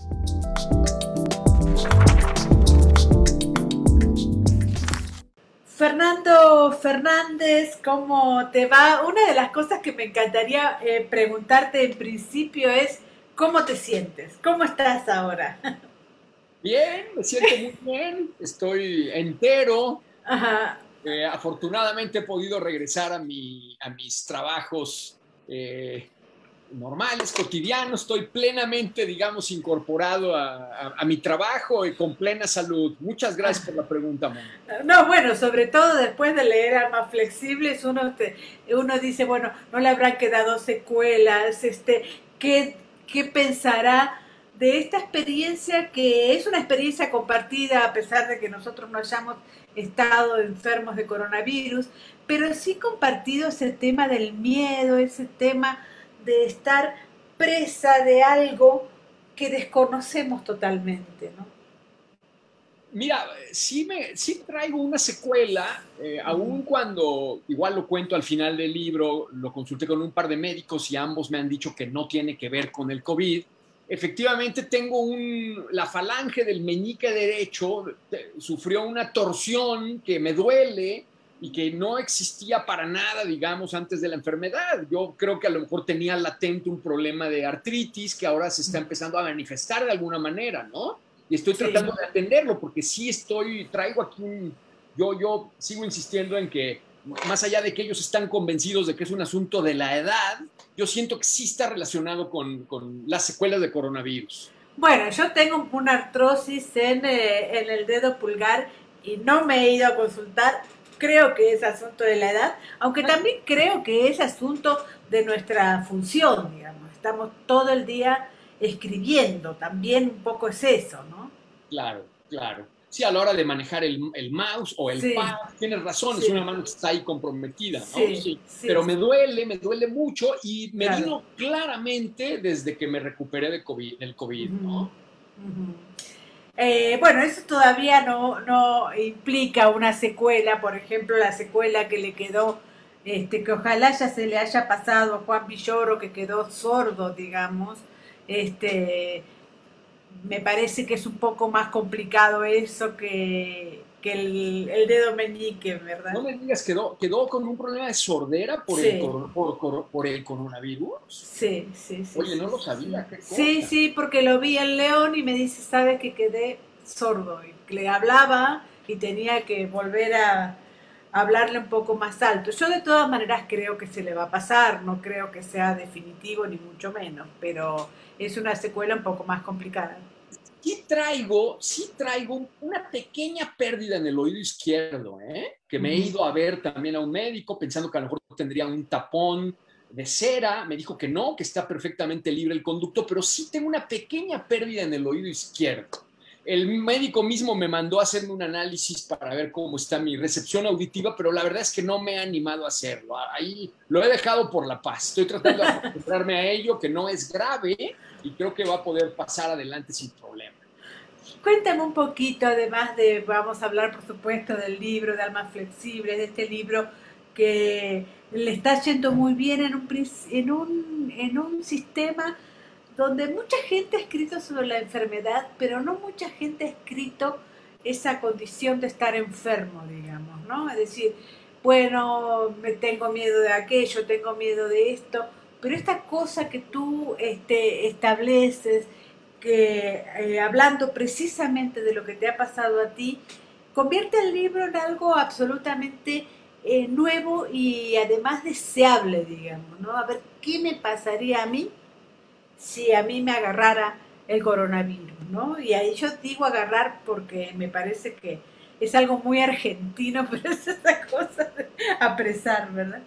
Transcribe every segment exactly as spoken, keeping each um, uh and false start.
Fernando Fernández, ¿cómo te va? Una de las cosas que me encantaría eh, preguntarte en principio es ¿cómo te sientes? ¿Cómo estás ahora? Bien, me siento muy bien, estoy entero. Ajá. Eh, afortunadamente he podido regresar a, mi, a mis trabajos eh, normales, cotidianos. Estoy plenamente, digamos, incorporado a, a, a mi trabajo y con plena salud. Muchas gracias por la pregunta, Mónica. No, bueno, sobre todo después de leer Almas Flexibles, uno, te, uno dice, bueno, no le habrán quedado secuelas, este, ¿qué, qué pensará de esta experiencia que es una experiencia compartida a pesar de que nosotros no hayamos estado enfermos de coronavirus, pero sí compartido ese tema del miedo, ese tema de estar presa de algo que desconocemos totalmente, ¿no? Mira, sí, me, sí traigo una secuela, eh, aun cuando, igual lo cuento al final del libro, lo consulté con un par de médicos y ambos me han dicho que no tiene que ver con el COVID. Efectivamente, tengo un, la falange del meñique derecho, eh, sufrió una torsión que me duele y que no existía para nada, digamos, antes de la enfermedad. Yo creo que a lo mejor tenía latente un problema de artritis que ahora se está empezando a manifestar de alguna manera, ¿no? Y estoy Sí. tratando de atenderlo porque sí estoy, traigo aquí un, yo, yo sigo insistiendo en que más allá de que ellos están convencidos de que es un asunto de la edad, yo siento que sí está relacionado con, con las secuelas de coronavirus. Bueno, yo tengo una artrosis en, eh, en el dedo pulgar y no me he ido a consultar. Creo que es asunto de la edad, aunque también creo que es asunto de nuestra función, digamos. Estamos todo el día escribiendo, también un poco es eso, ¿no? Claro, claro. Sí, a la hora de manejar el, el mouse o el Sí, pad, tienes razón, es sí, una mano que está ahí comprometida, ¿no? sí, Sí, sí, pero me duele, me duele mucho y me claro. vino claramente desde que me recuperé de COVID, del COVID, Ujú, ¿no? ujú. Eh, bueno, eso todavía no, no implica una secuela, por ejemplo, la secuela que le quedó, este, que ojalá ya se le haya pasado a Juan Villoro, que quedó sordo, digamos. Este, me parece que es un poco más complicado eso que, que el, el dedo meñique, ¿verdad? No me digas, quedó, quedó con un problema de sordera por el, Sí, cor- por, cor- por el coronavirus. sí, sí, sí, Oye, sí, no lo sí. sabía, qué Sí, cosa. sí, porque lo vi en León y me dice, ¿sabes que quedé sordo? Y le hablaba y tenía que volver a hablarle un poco más alto. Yo de todas maneras creo que se le va a pasar, no creo que sea definitivo ni mucho menos, pero es una secuela un poco más complicada. Sí traigo, sí traigo una pequeña pérdida en el oído izquierdo, ¿eh? Que me he Ujú. ido a ver también a un médico pensando que a lo mejor tendría un tapón de cera. Me dijo que no, que está perfectamente libre el conducto, pero sí tengo una pequeña pérdida en el oído izquierdo. El médico mismo me mandó a hacerme un análisis para ver cómo está mi recepción auditiva, pero la verdad es que no me he animado a hacerlo. Ahí lo he dejado por la paz. Estoy tratando de acostumbrarme a ello, que no es grave y creo que va a poder pasar adelante sin problema. Cuéntame un poquito, además de, vamos a hablar por supuesto del libro de Almas Flexibles, de este libro que le está yendo muy bien en un, en un, en un sistema donde mucha gente ha escrito sobre la enfermedad, pero no mucha gente ha escrito esa condición de estar enfermo, digamos, ¿no? Es decir, bueno, me tengo miedo de aquello, tengo miedo de esto, pero esta cosa que tú este, estableces, que eh, hablando precisamente de lo que te ha pasado a ti, convierte el libro en algo absolutamente eh, nuevo y además deseable, digamos, ¿no? A ver, ¿qué me pasaría a mí si a mí me agarrara el coronavirus, ¿no? Y ahí yo digo agarrar porque me parece que es algo muy argentino, pero es esa cosa de apresar, ¿verdad?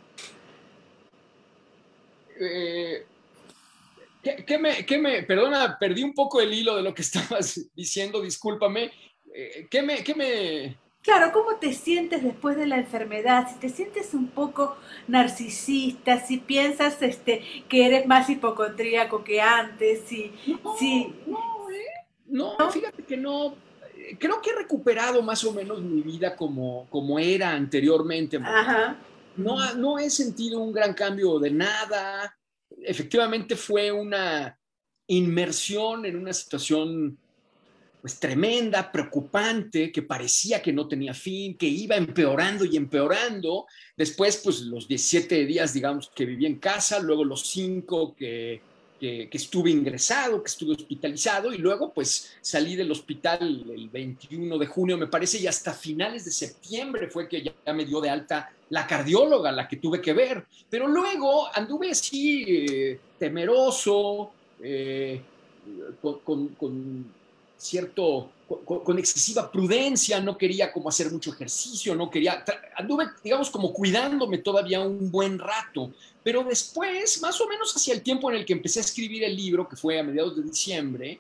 Eh, ¿qué, qué me, qué me, perdona, perdí un poco el hilo de lo que estabas diciendo, discúlpame. Eh, ¿qué me, qué me, Claro, ¿cómo te sientes después de la enfermedad? Si te sientes un poco narcisista, si piensas este, que eres más hipocondríaco que antes, si, No, si, no, ¿eh? No, ¿no? fíjate que no. Eh, Creo que he recuperado más o menos mi vida como, como era anteriormente, Mónica. Ajá. No, Uh-huh. ha- no he sentido un gran cambio de nada. Efectivamente fue una, inmersión en una situación pues tremenda, preocupante, que parecía que no tenía fin, que iba empeorando y empeorando. Después, pues los diecisiete días, digamos, que viví en casa, luego los cinco que, que, que estuve ingresado, que estuve hospitalizado, y luego pues salí del hospital el veintiuno de junio, me parece, y hasta finales de septiembre fue que ya me dio de alta la cardióloga, la que tuve que ver. Pero luego anduve así eh, temeroso, eh, con, con, con cierto, con, con, excesiva prudencia, no quería como hacer mucho ejercicio, no quería, anduve, digamos, como cuidándome todavía un buen rato, pero después, más o menos hacia el tiempo en el que empecé a escribir el libro, que fue a mediados de diciembre,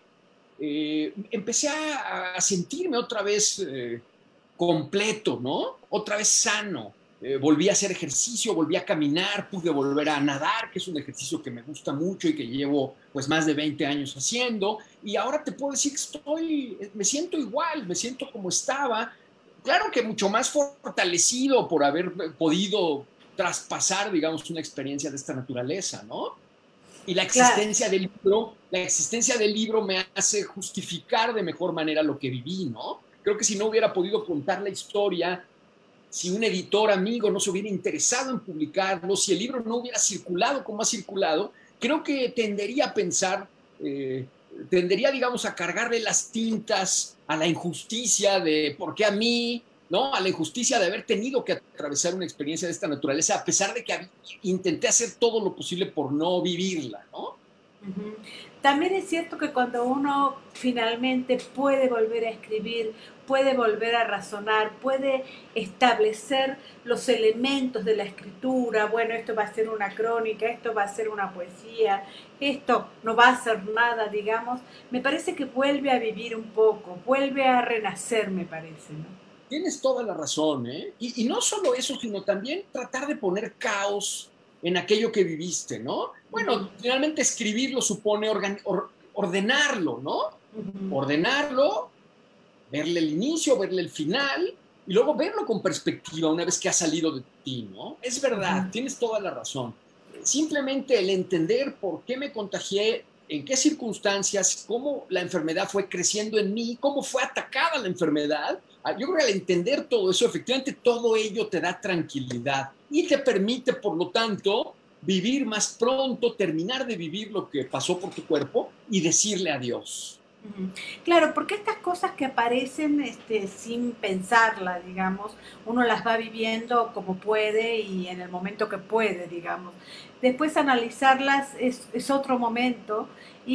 eh, empecé a, a, sentirme otra vez eh, completo, ¿no? Otra vez sano. Eh, volví a hacer ejercicio, volví a caminar, pude volver a nadar, que es un ejercicio que me gusta mucho y que llevo pues más de veinte años haciendo, y ahora te puedo decir que estoy, me siento igual, me siento como estaba, claro que mucho más fortalecido por haber podido traspasar, digamos, una experiencia de esta naturaleza, ¿no? Y la Claro. existencia del libro, la existencia del libro me hace justificar de mejor manera lo que viví, ¿no? Creo que si no hubiera podido contar la historia, si un editor amigo no se hubiera interesado en publicarlo, si el libro no hubiera circulado como ha circulado, creo que tendería a pensar, eh, tendería, digamos, a cargarle las tintas a la injusticia de por qué a mí, ¿no? A la injusticia de haber tenido que atravesar una experiencia de esta naturaleza, a pesar de que intenté hacer todo lo posible por no vivirla, ¿no? Uh-huh. También es cierto que cuando uno finalmente puede volver a escribir, puede volver a razonar, puede establecer los elementos de la escritura, bueno, esto va a ser una crónica, esto va a ser una poesía, esto no va a ser nada, digamos, me parece que vuelve a vivir un poco, vuelve a renacer, me parece, ¿no? Tienes toda la razón, ¿eh? Y, y no solo eso, sino también tratar de poner caos en aquello que viviste, ¿no? Bueno, uh-huh. Finalmente escribirlo supone organ, or, ordenarlo, ¿no? Uh-huh. Ordenarlo, verle el inicio, verle el final, y luego verlo con perspectiva una vez que ha salido de ti, ¿no? Es verdad, uh-huh. Tienes toda la razón. Simplemente el entender por qué me contagié, en qué circunstancias, cómo la enfermedad fue creciendo en mí, cómo fue atacada la enfermedad. Yo creo que al entender todo eso, efectivamente todo ello te da tranquilidad y te permite, por lo tanto, vivir más pronto, terminar de vivir lo que pasó por tu cuerpo y decirle adiós. Claro, porque estas cosas que aparecen este, sin pensarla, digamos, uno las va viviendo como puede y en el momento que puede, digamos. Después analizarlas es, es otro momento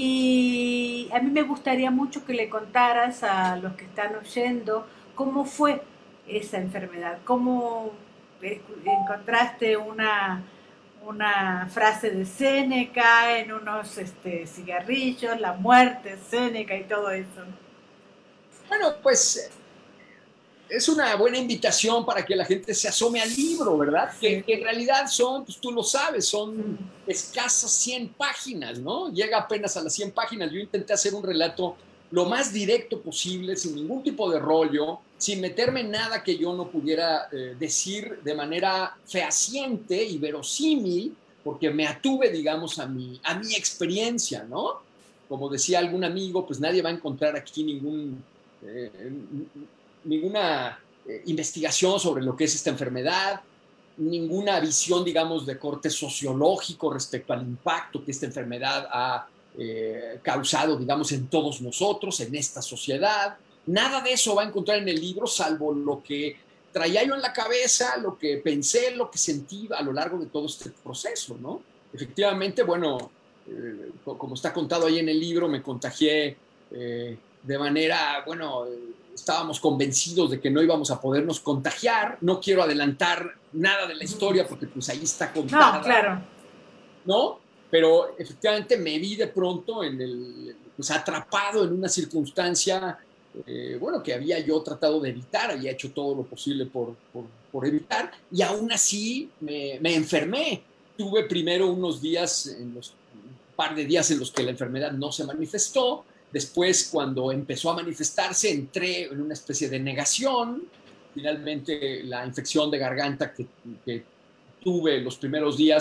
y a mí me gustaría mucho que le contaras a los que están oyendo cómo fue esa enfermedad, cómo encontraste una... una frase de Séneca en unos este, cigarrillos, la muerte, Séneca y todo eso. Bueno, pues es una buena invitación para que la gente se asome al libro, ¿verdad? Sí. Que, que en realidad son, pues tú lo sabes, son escasas cien páginas, ¿no? Llega apenas a las cien páginas. Yo intenté hacer un relato lo más directo posible, sin ningún tipo de rollo, sin meterme en nada que yo no pudiera eh, decir de manera fehaciente y verosímil, porque me atuve, digamos, a mi, a mi experiencia, ¿no? Como decía algún amigo, pues nadie va a encontrar aquí ningún... Eh, ninguna eh, investigación sobre lo que es esta enfermedad, ninguna visión, digamos, de corte sociológico respecto al impacto que esta enfermedad ha eh, causado, digamos, en todos nosotros, en esta sociedad. Nada de eso va a encontrar en el libro, salvo lo que traía yo en la cabeza, lo que pensé, lo que sentí a lo largo de todo este proceso, ¿no? Efectivamente, bueno, eh, como está contado ahí en el libro, me contagié eh, de manera, bueno, estábamos convencidos de que no íbamos a podernos contagiar. No quiero adelantar nada de la historia porque pues ahí está contada. No, claro. ¿No? Pero efectivamente me vi de pronto en el, pues atrapado en una circunstancia, eh, bueno, que había yo tratado de evitar, había hecho todo lo posible por, por, por evitar, y aún así me, me enfermé. Tuve primero unos días, en los, un par de días en los que la enfermedad no se manifestó. Después, cuando empezó a manifestarse, entré en una especie de negación. Finalmente, la infección de garganta que, que tuve los primeros días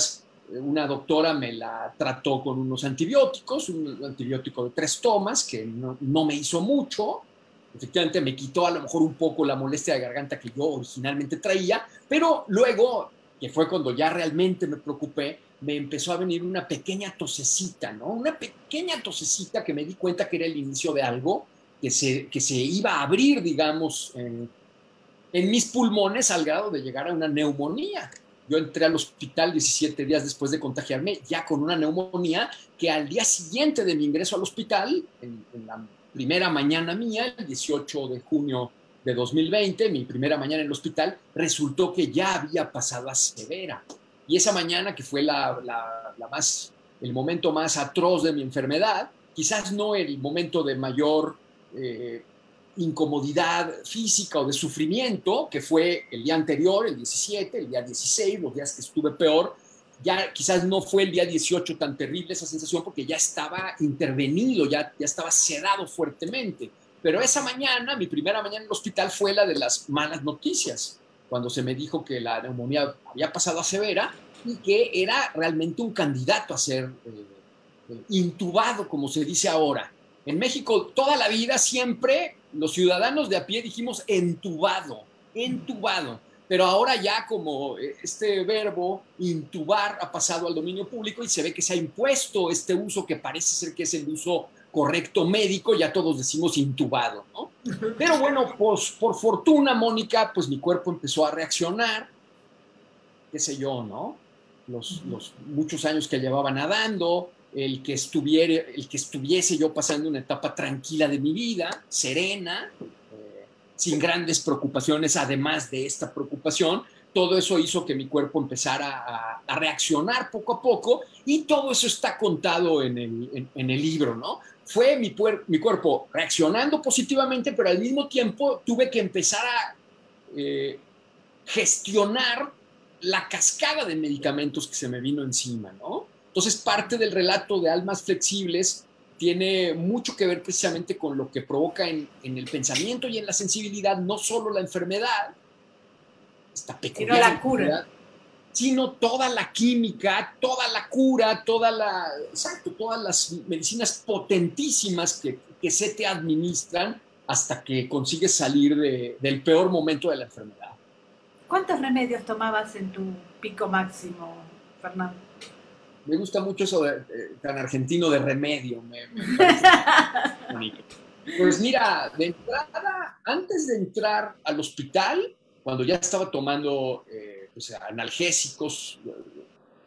una doctora me la trató con unos antibióticos, un antibiótico de tres tomas que no, no me hizo mucho. Efectivamente me quitó a lo mejor un poco la molestia de garganta que yo originalmente traía, pero luego, que fue cuando ya realmente me preocupé, me empezó a venir una pequeña tosecita, ¿no? Una pequeña tosecita que me di cuenta que era el inicio de algo que se, que se iba a abrir, digamos, en, en mis pulmones al grado de llegar a una neumonía. Yo entré al hospital diecisiete días después de contagiarme, ya con una neumonía, que al día siguiente de mi ingreso al hospital, en, en la primera mañana mía, el dieciocho de junio de dos mil veinte, mi primera mañana en el hospital, resultó que ya había pasado a severa. Y esa mañana, que fue la, la, la más, el momento más atroz de mi enfermedad, quizás no el momento de mayor eh, incomodidad física o de sufrimiento, que fue el día anterior, el diecisiete, el día dieciséis, los días que estuve peor, ya quizás no fue el día dieciocho tan terrible esa sensación porque ya estaba intervenido, ya, ya estaba sedado fuertemente. Pero esa mañana, mi primera mañana en el hospital, fue la de las malas noticias, cuando se me dijo que la neumonía había pasado a severa y que era realmente un candidato a ser eh, eh, intubado, como se dice ahora. En México, toda la vida, siempre los ciudadanos de a pie dijimos entubado, entubado. Pero ahora ya como este verbo intubar ha pasado al dominio público y se ve que se ha impuesto este uso que parece ser que es el uso correcto médico, ya todos decimos intubado, ¿no? Pero bueno, pues por fortuna, Mónica, pues mi cuerpo empezó a reaccionar, qué sé yo, ¿no? Los, los muchos años que llevaba nadando, el que, estuviera, el que estuviese yo pasando una etapa tranquila de mi vida, serena, eh, sin grandes preocupaciones, además de esta preocupación, todo eso hizo que mi cuerpo empezara a, a reaccionar poco a poco y todo eso está contado en el, en, en el libro, ¿no? Fue mi, mi cuerpo reaccionando positivamente, pero al mismo tiempo tuve que empezar a eh, gestionar la cascada de medicamentos que se me vino encima, ¿no? Entonces, parte del relato de Almas Flexibles tiene mucho que ver precisamente con lo que provoca en, en el pensamiento y en la sensibilidad, no solo la enfermedad, esta peculiar sino la cura, sino toda la química, toda la cura, toda la, exacto, todas las medicinas potentísimas que, que se te administran hasta que consigues salir de, del peor momento de la enfermedad. ¿Cuántos remedios tomabas en tu pico máximo, Fernando? Me gusta mucho eso de, eh, tan argentino de remedio, me, me parece bonito. Pues mira, de entrada, antes de entrar al hospital, cuando ya estaba tomando eh, pues, analgésicos eh,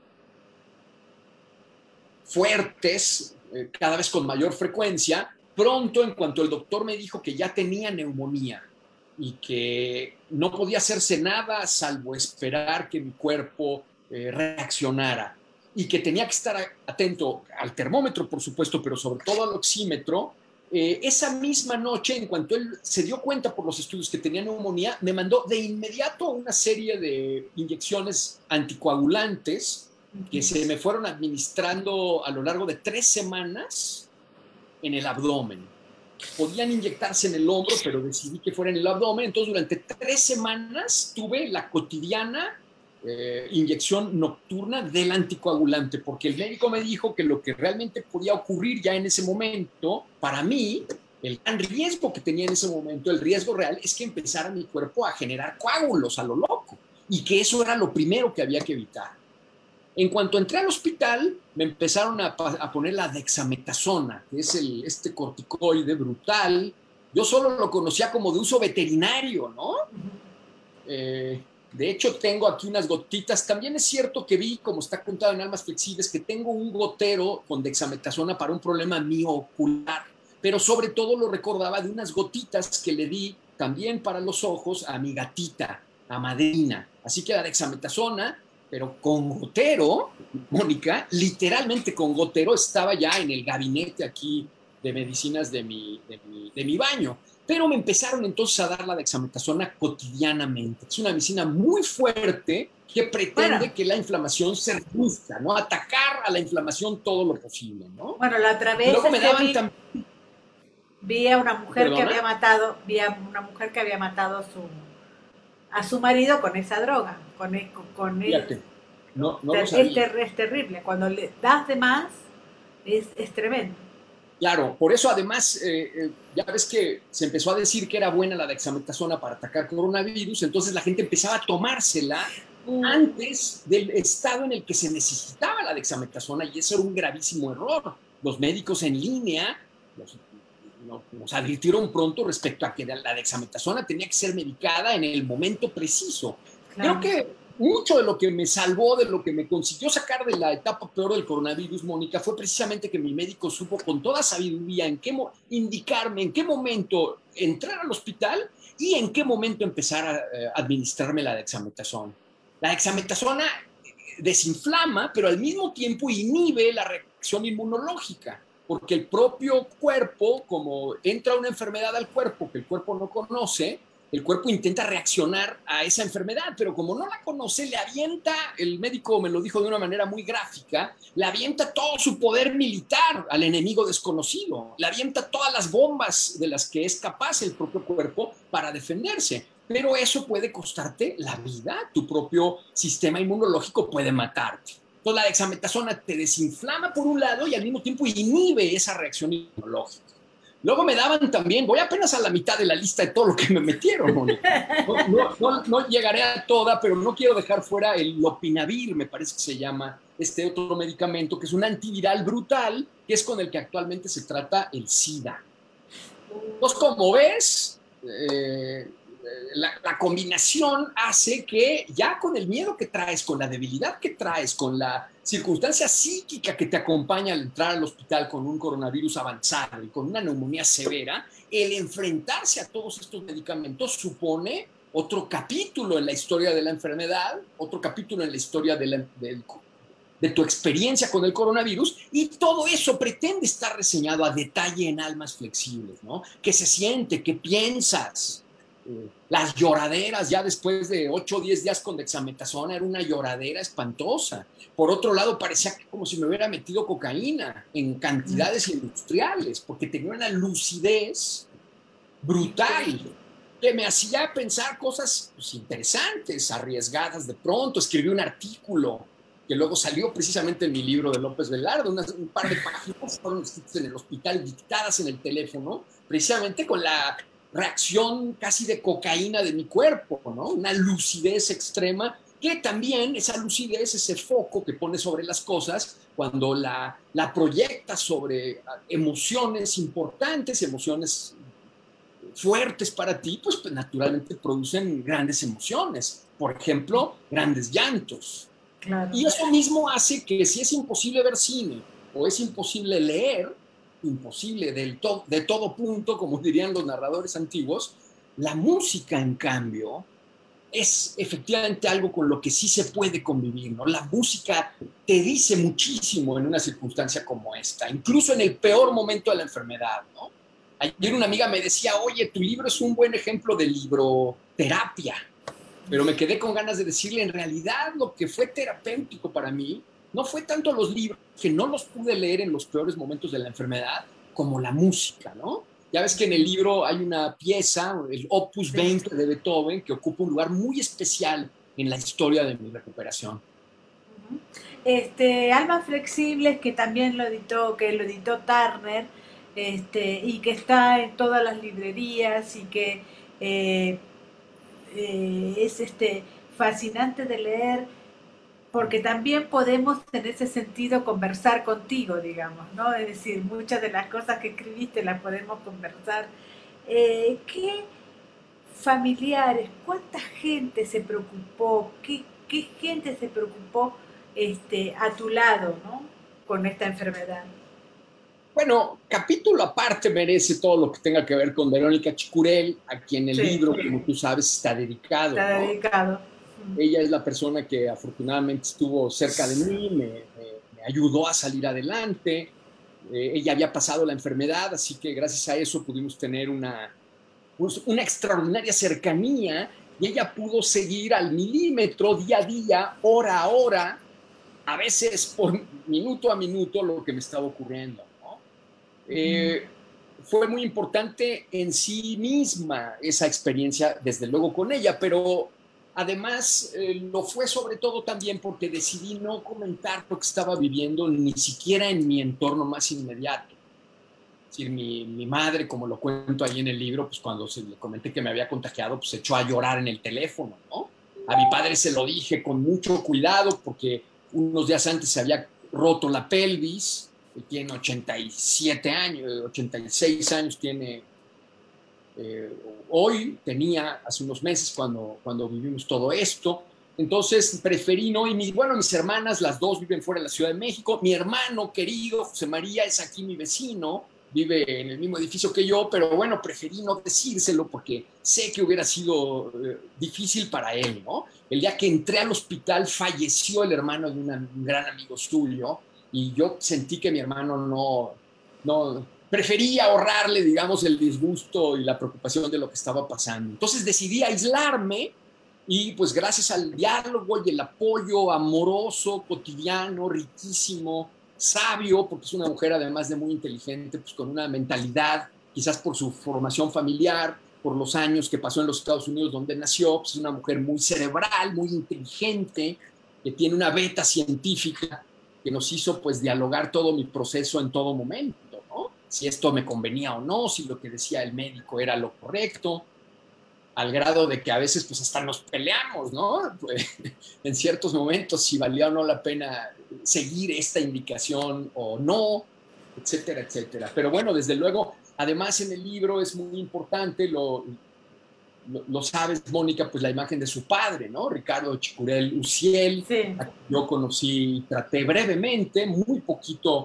fuertes, eh, cada vez con mayor frecuencia, pronto, en cuanto el doctor me dijo que ya tenía neumonía y que no podía hacerse nada salvo esperar que mi cuerpo eh, reaccionara y que tenía que estar atento al termómetro, por supuesto, pero sobre todo al oxímetro, eh, esa misma noche, en cuanto él se dio cuenta por los estudios que tenía neumonía, me mandó de inmediato una serie de inyecciones anticoagulantes que se me fueron administrando a lo largo de tres semanas en el abdomen. Podían inyectarse en el hombro, pero decidí que fuera en el abdomen. Entonces, durante tres semanas tuve la cotidiana eh, inyección nocturna del anticoagulante, porque el médico me dijo que lo que realmente podía ocurrir ya en ese momento, para mí, el gran riesgo que tenía en ese momento, el riesgo real, es que empezara mi cuerpo a generar coágulos a lo loco, y que eso era lo primero que había que evitar. En cuanto entré al hospital, me empezaron a, a poner la dexametasona, que es el, este corticoide brutal. Yo solo lo conocía como de uso veterinario, ¿no? Eh, de hecho, tengo aquí unas gotitas. También es cierto que vi, como está contado en Almas Flexibles, que tengo un gotero con dexametasona para un problema mío ocular, pero sobre todo lo recordaba de unas gotitas que le di también para los ojos a mi gatita, a Madrina. Así que la dexametasona, pero con gotero, Mónica, literalmente con gotero, estaba ya en el gabinete aquí de medicinas de mi, de mi, de mi baño. Pero me empezaron entonces a dar la dexametasona cotidianamente. Es una medicina muy fuerte que pretende bueno, que la inflamación se reduzca, ¿no? Atacar a la inflamación todo lo posible, ¿no? Bueno, la otra vez Luego me daban vi, también... vi a una mujer ¿Perdona? que había matado, vi a una mujer que había matado a su, a su marido con esa droga, con, con, con el, No, no lo Es, sabía. ter es terrible. Cuando le das de más, es, es tremendo. Claro, por eso además, eh, eh, ya ves que se empezó a decir que era buena la dexametasona para atacar coronavirus, entonces la gente empezaba a tomársela Uh, antes del estado en el que se necesitaba la dexametasona y eso era un gravísimo error. Los médicos en línea nos, nos advirtieron pronto respecto a que la dexametasona tenía que ser medicada en el momento preciso. Creo claro. que mucho de lo que me salvó, de lo que me consiguió sacar de la etapa peor del coronavirus, Mónica, fue precisamente que mi médico supo con toda sabiduría en qué indicarme en qué momento entrar al hospital y en qué momento empezar a eh, administrarme la dexametasona. La dexametasona desinflama, pero al mismo tiempo inhibe la reacción inmunológica, porque el propio cuerpo, como entra una enfermedad al cuerpo que el cuerpo no conoce, el cuerpo intenta reaccionar a esa enfermedad, pero como no la conoce, le avienta, el médico me lo dijo de una manera muy gráfica, le avienta todo su poder militar al enemigo desconocido, le avienta todas las bombas de las que es capaz el propio cuerpo para defenderse. Pero eso puede costarte la vida, tu propio sistema inmunológico puede matarte. Entonces la dexametasona te desinflama por un lado y al mismo tiempo inhibe esa reacción inmunológica. Luego me daban también, voy apenas a la mitad de la lista de todo lo que me metieron, Mónica. No, no, no, no llegaré a toda, pero no quiero dejar fuera el lopinavir, me parece que se llama este otro medicamento, que es un antiviral brutal, que es con el que actualmente se trata el SIDA. Entonces, como ves, eh, la, la, combinación hace que ya con el miedo que traes, con la debilidad que traes, con la circunstancia psíquica que te acompaña al entrar al hospital con un coronavirus avanzado y con una neumonía severa, el enfrentarse a todos estos medicamentos supone otro capítulo en la historia de la enfermedad, otro capítulo en la historia de la, del de tu experiencia con el coronavirus y todo eso pretende estar reseñado a detalle en Almas Flexibles, ¿no? ¿Qué se siente? ¿Qué piensas? Eh, las lloraderas ya después de ocho o diez días con dexametasona era una lloradera espantosa. Por otro lado, parecía como si me hubiera metido cocaína en cantidades industriales, porque tenía una lucidez brutal que me hacía pensar cosas pues, interesantes, arriesgadas de pronto. Escribí un artículo que luego salió precisamente en mi libro de López Velarde, unas, un par de páginas fueron escritas en el hospital, dictadas en el teléfono, precisamente con la reacción casi de cocaína de mi cuerpo, ¿no? Una lucidez extrema, que también esa lucidez, ese foco que pone sobre las cosas, cuando la, la proyecta sobre emociones importantes, emociones fuertes para ti, pues, pues naturalmente producen grandes emociones, por ejemplo, grandes llantos. Claro. Y eso mismo hace que si es imposible ver cine o es imposible leer, imposible del to de todo punto, como dirían los narradores antiguos, la música, en cambio, es efectivamente algo con lo que sí se puede convivir, ¿no? La música te dice muchísimo en una circunstancia como esta, incluso en el peor momento de la enfermedad, ¿no? Ayer una amiga me decía, oye, tu libro es un buen ejemplo de libroterapia, pero me quedé con ganas de decirle, en realidad lo que fue terapéutico para mí no fue tanto los libros, que no los pude leer en los peores momentos de la enfermedad, como la música, ¿no? Ya ves que en el libro hay una pieza, el Opus veinte de Beethoven, que ocupa un lugar muy especial en la historia de mi recuperación. Este, Almas Flexibles, que también lo editó, que lo editó Turner, este, y que está en todas las librerías y que eh, eh, es este, fascinante de leer, porque también podemos en ese sentido conversar contigo, digamos, ¿no? Es decir, muchas de las cosas que escribiste las podemos conversar. Eh, ¿Qué familiares, cuánta gente se preocupó, qué, qué gente se preocupó este, a tu lado, ¿no? Con esta enfermedad? Bueno, capítulo aparte merece todo lo que tenga que ver con Verónica Chicurel, a quien el Sí, libro, como tú sabes, está dedicado, está ¿no? dedicado. Ella es la persona que afortunadamente estuvo cerca de mí, me, me, me ayudó a salir adelante. Eh, ella había pasado la enfermedad, así que gracias a eso pudimos tener una, pues, una extraordinaria cercanía y ella pudo seguir al milímetro, día a día, hora a hora, a veces por minuto a minuto lo que me estaba ocurriendo, ¿no? Eh, fue muy importante en sí misma esa experiencia, desde luego con ella, pero Además, eh, lo fue sobre todo también porque decidí no comentar lo que estaba viviendo ni siquiera en mi entorno más inmediato. Es decir, mi, mi madre, como lo cuento ahí en el libro, pues cuando se le comenté que me había contagiado, pues se echó a llorar en el teléfono, ¿no? A mi padre se lo dije con mucho cuidado porque unos días antes se había roto la pelvis, él tiene ochenta y siete años, ochenta y seis años tiene eh, hoy, tenía hace unos meses cuando, cuando vivimos todo esto. Entonces preferí no, y mi, bueno, mis hermanas, las dos viven fuera de la Ciudad de México. Mi hermano querido, José María, es aquí mi vecino, vive en el mismo edificio que yo, pero bueno, preferí no decírselo porque sé que hubiera sido eh, difícil para él, ¿no? El día que entré al hospital falleció el hermano de una, un gran amigo suyo y yo sentí que mi hermano no, no, preferí ahorrarle, digamos, el disgusto y la preocupación de lo que estaba pasando. Entonces decidí aislarme y pues gracias al diálogo y el apoyo amoroso, cotidiano, riquísimo, sabio, porque es una mujer además de muy inteligente, pues con una mentalidad, quizás por su formación familiar, por los años que pasó en los Estados Unidos donde nació, pues es una mujer muy cerebral, muy inteligente, que tiene una beta científica que nos hizo pues dialogar todo mi proceso en todo momento, ¿no? Si esto me convenía o no, si lo que decía el médico era lo correcto, al grado de que a veces pues hasta nos peleamos, ¿no? Pues, en ciertos momentos si valía o no la pena seguir esta indicación o no, etcétera, etcétera. Pero bueno, desde luego, además en el libro es muy importante, lo, lo, lo sabes, Mónica, pues la imagen de su padre, ¿no? Ricardo Chicurel Uciel, Sí. a quien yo conocí, traté brevemente, muy poquito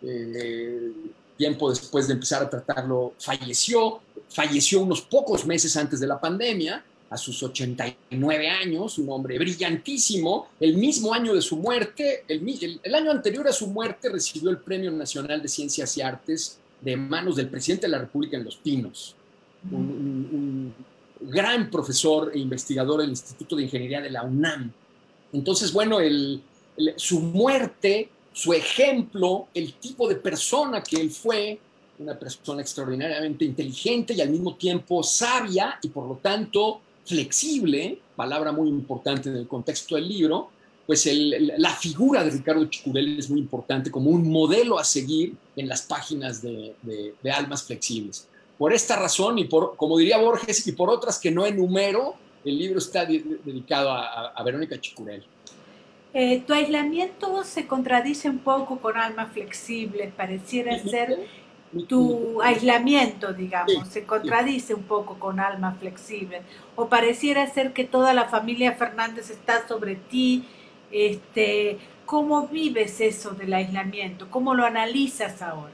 eh, tiempo después de empezar a tratarlo, falleció, falleció unos pocos meses antes de la pandemia, a sus ochenta y nueve años, un hombre brillantísimo, el mismo año de su muerte, el, el, el año anterior a su muerte recibió el Premio Nacional de Ciencias y Artes de manos del presidente de la República en Los Pinos, un, un, un gran profesor e investigador del Instituto de Ingeniería de la UNAM. Entonces, bueno, el, el, su muerte, su ejemplo, el tipo de persona que él fue, una persona extraordinariamente inteligente y al mismo tiempo sabia y por lo tanto flexible, palabra muy importante en el contexto del libro, pues el, la figura de Ricardo Chicurel es muy importante como un modelo a seguir en las páginas de, de, de Almas Flexibles. Por esta razón y por, como diría Borges, y por otras que no enumero, el libro está de, de, dedicado a, a Verónica Chicurel. Eh, tu aislamiento se contradice un poco con Almas Flexibles, pareciera ¿Mi, ser mi, tu mi, aislamiento, sí, digamos, se sí. contradice un poco con Almas Flexibles, o pareciera ser que toda la familia Fernández está sobre ti. Este, ¿cómo vives eso del aislamiento? ¿Cómo lo analizas ahora?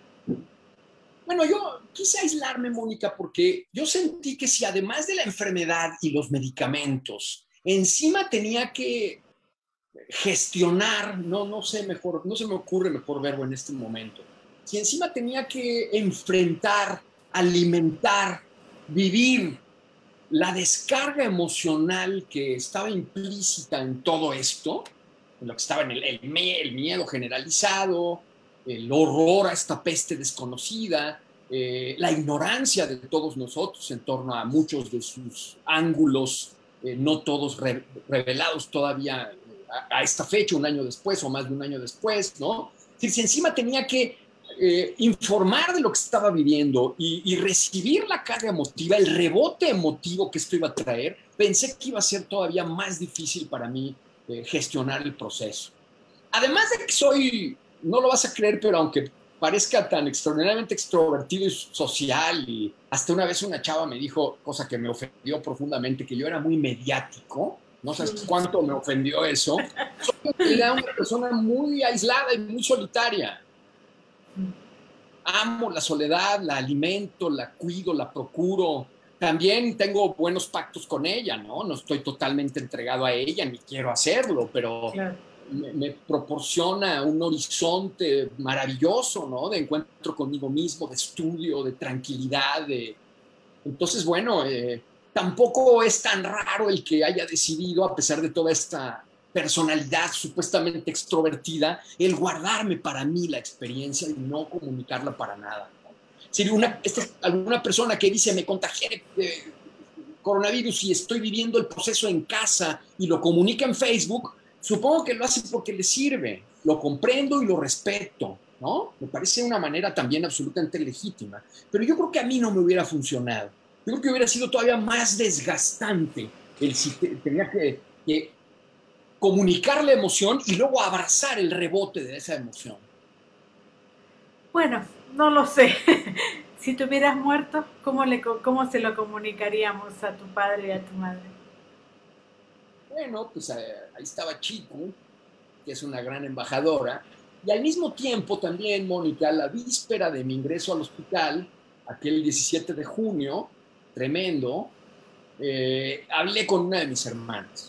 Bueno, yo quise aislarme, Mónica, porque yo sentí que si además de la enfermedad y los medicamentos, encima tenía que gestionar, no, no sé mejor, no se me ocurre mejor verbo en este momento, si encima tenía que enfrentar, alimentar, vivir la descarga emocional que estaba implícita en todo esto, en lo que estaba en el, el, el miedo generalizado, el horror a esta peste desconocida, eh, la ignorancia de todos nosotros en torno a muchos de sus ángulos, eh, no todos re, revelados todavía a, a esta fecha, un año después o más de un año después, ¿no? Es decir, si encima tenía que eh, informar de lo que estaba viviendo y, y recibir la carga emotiva, el rebote emotivo que esto iba a traer, pensé que iba a ser todavía más difícil para mí eh, gestionar el proceso. Además de que soy, no lo vas a creer, pero aunque parezca tan extraordinariamente extrovertido y social, y hasta una vez una chava me dijo, cosa que me ofendió profundamente, que yo era muy mediático, no sabes cuánto me ofendió eso, soy en realidad una persona muy aislada y muy solitaria. Amo la soledad, la alimento, la cuido, la procuro. También tengo buenos pactos con ella, ¿no? No estoy totalmente entregado a ella, ni quiero hacerlo, pero Claro. me, me proporciona un horizonte maravilloso, ¿no? De encuentro conmigo mismo, de estudio, de tranquilidad. De... Entonces, bueno, eh, tampoco es tan raro el que haya decidido, a pesar de toda esta personalidad supuestamente extrovertida, el guardarme para mí la experiencia y no comunicarla para nada, ¿no? Si una, esta, alguna persona que dice me contagié eh, coronavirus y estoy viviendo el proceso en casa y lo comunica en Facebook, supongo que lo hace porque le sirve. Lo comprendo y lo respeto, ¿no? Me parece una manera también absolutamente legítima. Pero yo creo que a mí no me hubiera funcionado. Yo creo que hubiera sido todavía más desgastante el si te, tenía que, que comunicar la emoción y luego abrazar el rebote de esa emoción. Bueno, no lo sé. Si te hubieras muerto, ¿cómo, le, ¿cómo se lo comunicaríamos a tu padre y a tu madre? Bueno, pues ahí estaba Chico, que es una gran embajadora, y al mismo tiempo también, Mónica, la víspera de mi ingreso al hospital, aquel diecisiete de junio, tremendo, eh, hablé con una de mis hermanas.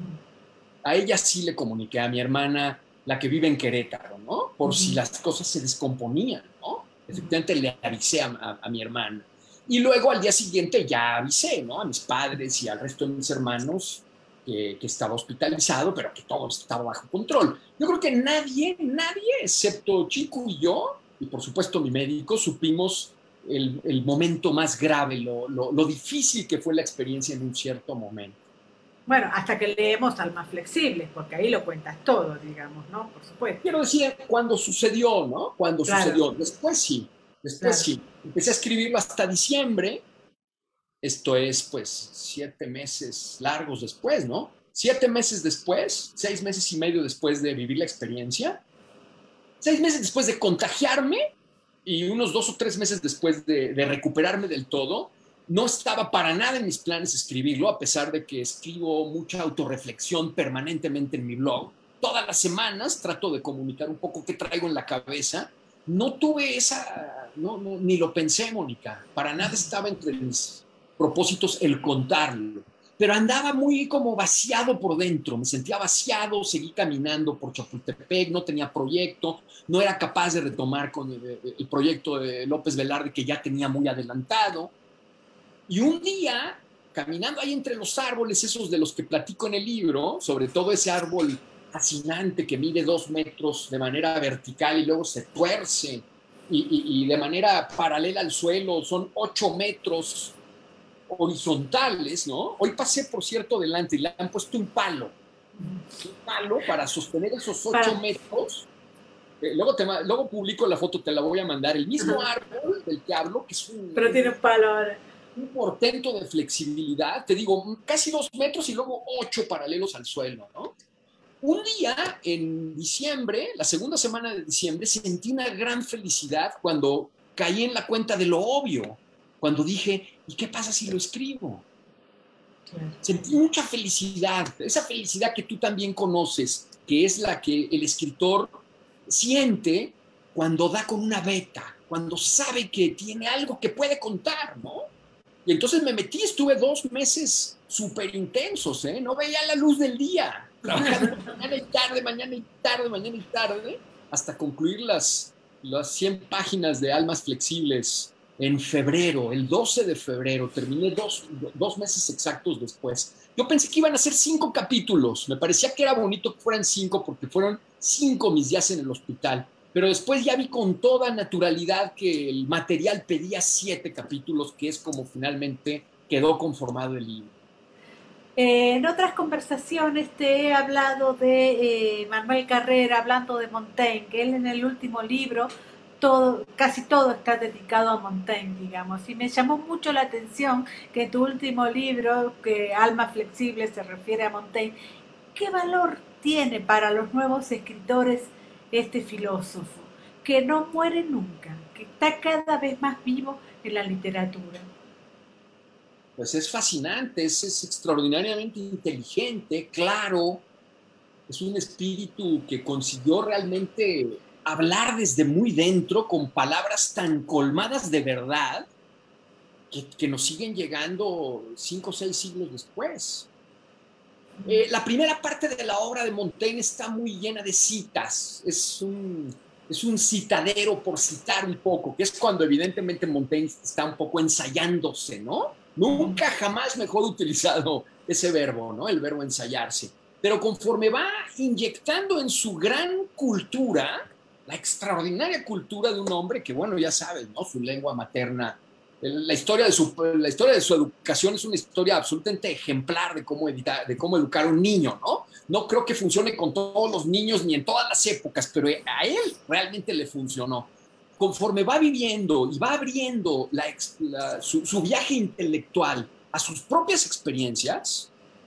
A ella sí le comuniqué, a mi hermana, la que vive en Querétaro, ¿no? Por uh-huh. si las cosas se descomponían, ¿no? Efectivamente le avisé a, a, a mi hermana. Y luego al día siguiente ya avisé, ¿no? A mis padres y al resto de mis hermanos que, que estaba hospitalizado, pero que todo estaba bajo control. Yo creo que nadie, nadie, excepto Chico y yo, y por supuesto mi médico, supimos el, el momento más grave, lo, lo, lo difícil que fue la experiencia en un cierto momento. Bueno, hasta que leemos Almas Flexibles, porque ahí lo cuentas todo, digamos, ¿no? Por supuesto. Quiero decir, cuando sucedió, ¿no? Cuando claro. sucedió. Después sí, después claro. sí. Empecé a escribirlo hasta diciembre. Esto es, pues, siete meses largos después, ¿no? Siete meses después, seis meses y medio después de vivir la experiencia, seis meses después de contagiarme y unos dos o tres meses después de, de recuperarme del todo. No estaba para nada en mis planes escribirlo, a pesar de que escribo mucha autorreflexión permanentemente en mi blog. Todas las semanas trato de comunicar un poco qué traigo en la cabeza. No tuve esa, no, no, ni lo pensé, Mónica. Para nada estaba entre mis propósitos el contarlo. Pero andaba muy como vaciado por dentro. Me sentía vaciado, seguí caminando por Chapultepec, no tenía proyecto, no era capaz de retomar con el, el proyecto de López Velarde que ya tenía muy adelantado. Y un día, caminando ahí entre los árboles, esos de los que platico en el libro, sobre todo ese árbol fascinante que mide dos metros de manera vertical y luego se tuerce y, y, y de manera paralela al suelo, son ocho metros horizontales, ¿no? Hoy pasé, por cierto, delante y le han puesto un palo, un palo para sostener esos ocho metros. Eh, luego, te, luego publico la foto, te la voy a mandar. El mismo árbol del que hablo, que es un... Pero tiene un palo ahora. Un portento de flexibilidad, te digo, casi dos metros y luego ocho paralelos al suelo, ¿no? Un día, en diciembre, la segunda semana de diciembre, sentí una gran felicidad cuando caí en la cuenta de lo obvio, cuando dije, ¿y qué pasa si lo escribo? Sentí mucha felicidad, esa felicidad que tú también conoces, que es la que el escritor siente cuando da con una beta, cuando sabe que tiene algo que puede contar, ¿no? Y entonces me metí, estuve dos meses súper intensos, ¿eh? No veía la luz del día, trabajando mañana y tarde, mañana y tarde, mañana y tarde, hasta concluir las, las cien páginas de Almas Flexibles en febrero, el doce de febrero, terminé dos, dos meses exactos después. Yo pensé que iban a ser cinco capítulos, me parecía que era bonito que fueran cinco porque fueron cinco mis días en el hospital. Pero después ya vi con toda naturalidad que el material pedía siete capítulos, que es como finalmente quedó conformado el libro. Eh, en otras conversaciones te he hablado de eh, Manuel Carrera, hablando de Montaigne, que él en el último libro, todo, casi todo está dedicado a Montaigne, digamos. Y me llamó mucho la atención que tu último libro, que Alma Flexible, se refiere a Montaigne. ¿Qué valor tiene para los nuevos escritores este filósofo, que no muere nunca, que está cada vez más vivo en la literatura? Pues es fascinante, es, es extraordinariamente inteligente, claro, es un espíritu que consiguió realmente hablar desde muy dentro con palabras tan colmadas de verdad que, que nos siguen llegando cinco o seis siglos después. Eh, la primera parte de la obra de Montaigne está muy llena de citas, es un, es un citadero por citar un poco, que es cuando evidentemente Montaigne está un poco ensayándose, ¿no? Nunca jamás mejor utilizado ese verbo, ¿no? El verbo ensayarse. Pero conforme va inyectando en su gran cultura, la extraordinaria cultura de un hombre que, bueno, ya sabes, ¿no? Su lengua materna La historia, de su, la historia de su educación es una historia absolutamente ejemplar de cómo, editar, de cómo educar a un niño, ¿no? No creo que funcione con todos los niños ni en todas las épocas, pero a él realmente le funcionó. Conforme va viviendo y va abriendo la, la, su, su viaje intelectual a sus propias experiencias,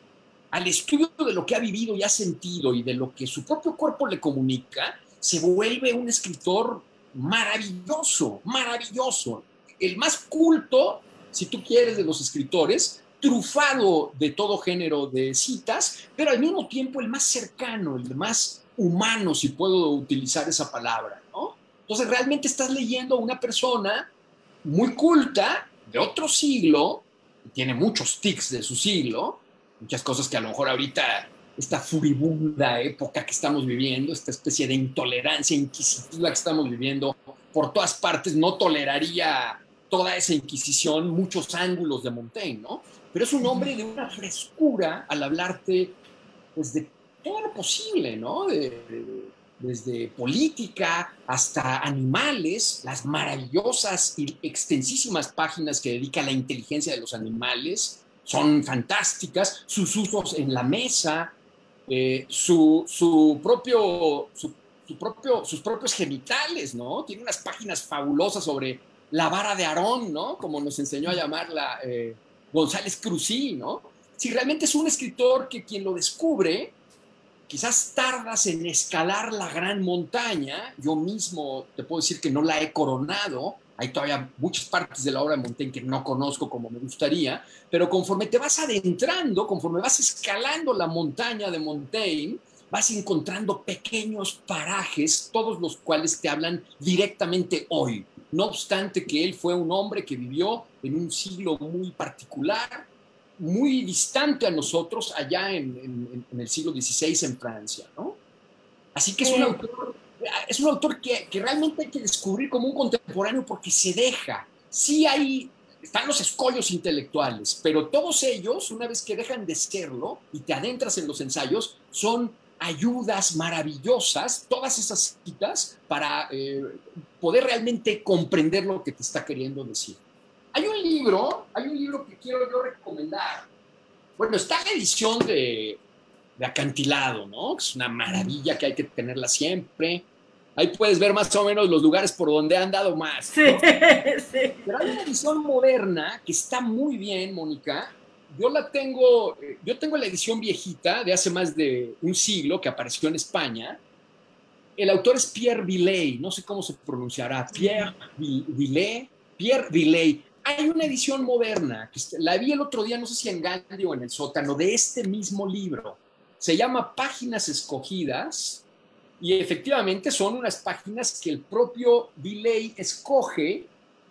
al estudio de lo que ha vivido y ha sentido y de lo que su propio cuerpo le comunica, se vuelve un escritor maravilloso, maravilloso. El más culto, si tú quieres, de los escritores, trufado de todo género de citas, pero al mismo tiempo el más cercano, el más humano, si puedo utilizar esa palabra, ¿no? Entonces realmente estás leyendo a una persona muy culta, de otro siglo, tiene muchos tics de su siglo, muchas cosas que a lo mejor ahorita, esta furibunda época que estamos viviendo, esta especie de intolerancia inquisitiva que estamos viviendo por todas partes, no toleraría toda esa inquisición, muchos ángulos de Montaigne, ¿no? Pero es un hombre de una frescura al hablarte, pues, de todo lo posible, ¿no? De, de, desde política hasta animales, las maravillosas y extensísimas páginas que dedica a la inteligencia de los animales, son fantásticas, sus usos en la mesa, eh, su, su, propio, su, su propio, sus propios genitales, ¿no? Tiene unas páginas fabulosas sobre la vara de Aarón, ¿no? Como nos enseñó a llamarla eh, González Cruzí, ¿no? Si realmente es un escritor que quien lo descubre, quizás tardas en escalar la gran montaña, yo mismo te puedo decir que no la he coronado, hay todavía muchas partes de la obra de Montaigne que no conozco como me gustaría, pero conforme te vas adentrando, conforme vas escalando la montaña de Montaigne, vas encontrando pequeños parajes, todos los cuales te hablan directamente hoy. No obstante que él fue un hombre que vivió en un siglo muy particular, muy distante a nosotros, allá en, en, en el siglo dieciséis en Francia, ¿no? Así que es un autor, es un autor que, que realmente hay que descubrir como un contemporáneo porque se deja. Sí hay, están los escollos intelectuales, pero todos ellos, una vez que dejan de serlo y te adentras en los ensayos, son ayudas maravillosas, todas esas citas, para eh, poder realmente comprender lo que te está queriendo decir. Hay un libro, hay un libro que quiero yo recomendar. Bueno, está la edición de, de Acantilado, ¿no? Es una maravilla que hay que tenerla siempre. Ahí puedes ver más o menos los lugares por donde han dado más, sí, ¿no? sí. Pero hay una edición moderna que está muy bien, Mónica. Yo la tengo, yo tengo la edición viejita de hace más de un siglo que apareció en España. El autor es Pierre Villey, no sé cómo se pronunciará, Pierre Villey, Pierre Villey. Hay una edición moderna, que la vi el otro día, no sé si en Gandhi o en el sótano, de este mismo libro. Se llama Páginas Escogidas y efectivamente son unas páginas que el propio Villey escoge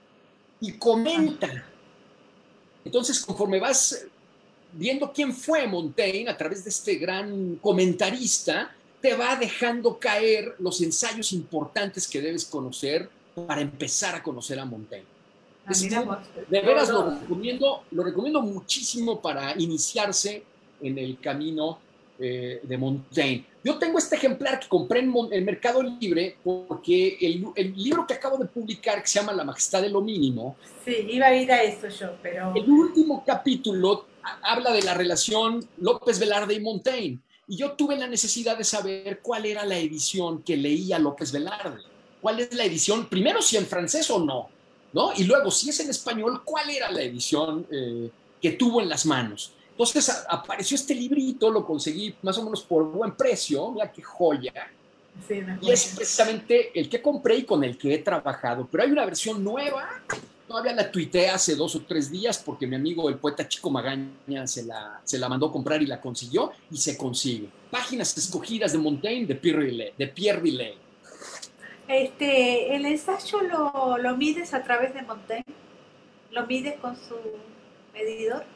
y comenta. Entonces, conforme vas viendo quién fue Montaigne a través de este gran comentarista, te va dejando caer los ensayos importantes que debes conocer para empezar a conocer a Montaigne. Ah, Es mira, muy, vos, de veras todo. lo recomiendo, lo recomiendo muchísimo para iniciarse en el camino eh, de Montaigne. Yo tengo este ejemplar que compré en el Mercado Libre porque el, el libro que acabo de publicar, que se llama La Majestad de lo Mínimo, Sí, iba a ir a eso yo, pero... el último capítulo habla de la relación López Velarde y Montaigne. Y yo tuve la necesidad de saber cuál era la edición que leía López Velarde. ¿Cuál es la edición? Primero, si en francés o no, ¿no? Y luego, si es en español, ¿cuál era la edición eh, que tuvo en las manos? Entonces a, apareció este librito, lo conseguí más o menos por buen precio, mira qué joya. Sí, me Y es precisamente el que compré y con el que he trabajado. Pero hay una versión nueva, todavía la tuiteé hace dos o tres días porque mi amigo el poeta Chico Magaña se la, se la mandó comprar y la consiguió y se consigue. Páginas escogidas de Montaigne de Pierre Villey. De Pierre Villey. Este, ¿el ensayo lo, lo mides a través de Montaigne? ¿Lo mides con su medidor?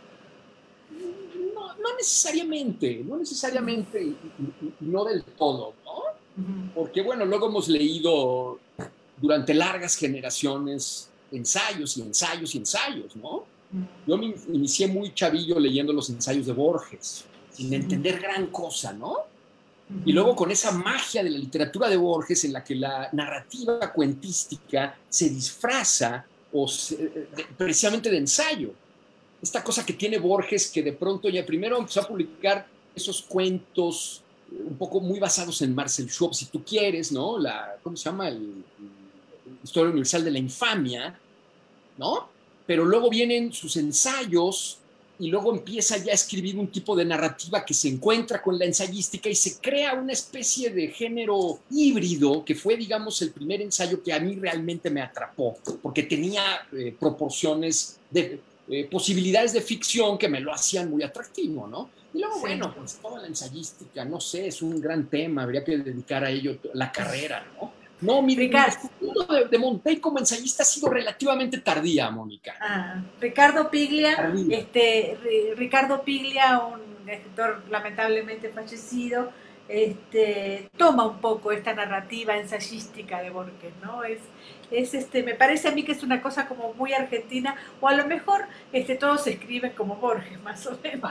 No, no necesariamente, no necesariamente y, y, y no del todo, ¿no? Porque bueno, luego hemos leído durante largas generaciones ensayos y ensayos y ensayos, ¿no? Yo me inicié muy chavillo leyendo los ensayos de Borges, sin entender gran cosa, ¿no? Y luego con esa magia de la literatura de Borges en la que la narrativa cuentística se disfraza o se, de, precisamente de ensayo. Esta cosa que tiene Borges, que de pronto ya primero empezó a publicar esos cuentos un poco muy basados en Marcel Schwab, si tú quieres, ¿no? La, ¿cómo se llama? El, el Historia Universal de la Infamia, ¿no? Pero luego vienen sus ensayos y luego empieza ya a escribir un tipo de narrativa que se encuentra con la ensayística y se crea una especie de género híbrido que fue, digamos, el primer ensayo que a mí realmente me atrapó, porque tenía eh, proporciones de eh, posibilidades de ficción que me lo hacían muy atractivo, ¿no? Y luego, sí. bueno, pues toda la ensayística, no sé, es un gran tema, habría que dedicar a ello la carrera, ¿no? No, mi, Ricardo, mi de, de Monteith como ensayista ha sido relativamente tardía, Mónica. Ah, Ricardo Piglia, este, Ricardo Piglia, un escritor lamentablemente fallecido, este, toma un poco esta narrativa ensayística de Borges, ¿no? Es, es este, me parece a mí que es una cosa como muy argentina, o a lo mejor este, todos escriben como Borges, más o menos.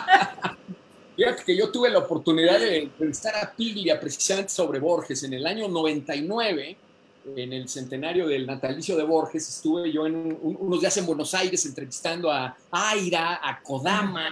Fíjate que yo tuve la oportunidad de entrevistar a Piglia precisamente sobre Borges en el año noventa y nueve, en el centenario del natalicio de Borges. Estuve yo en un, un, unos días en Buenos Aires entrevistando a Aira, a Kodama,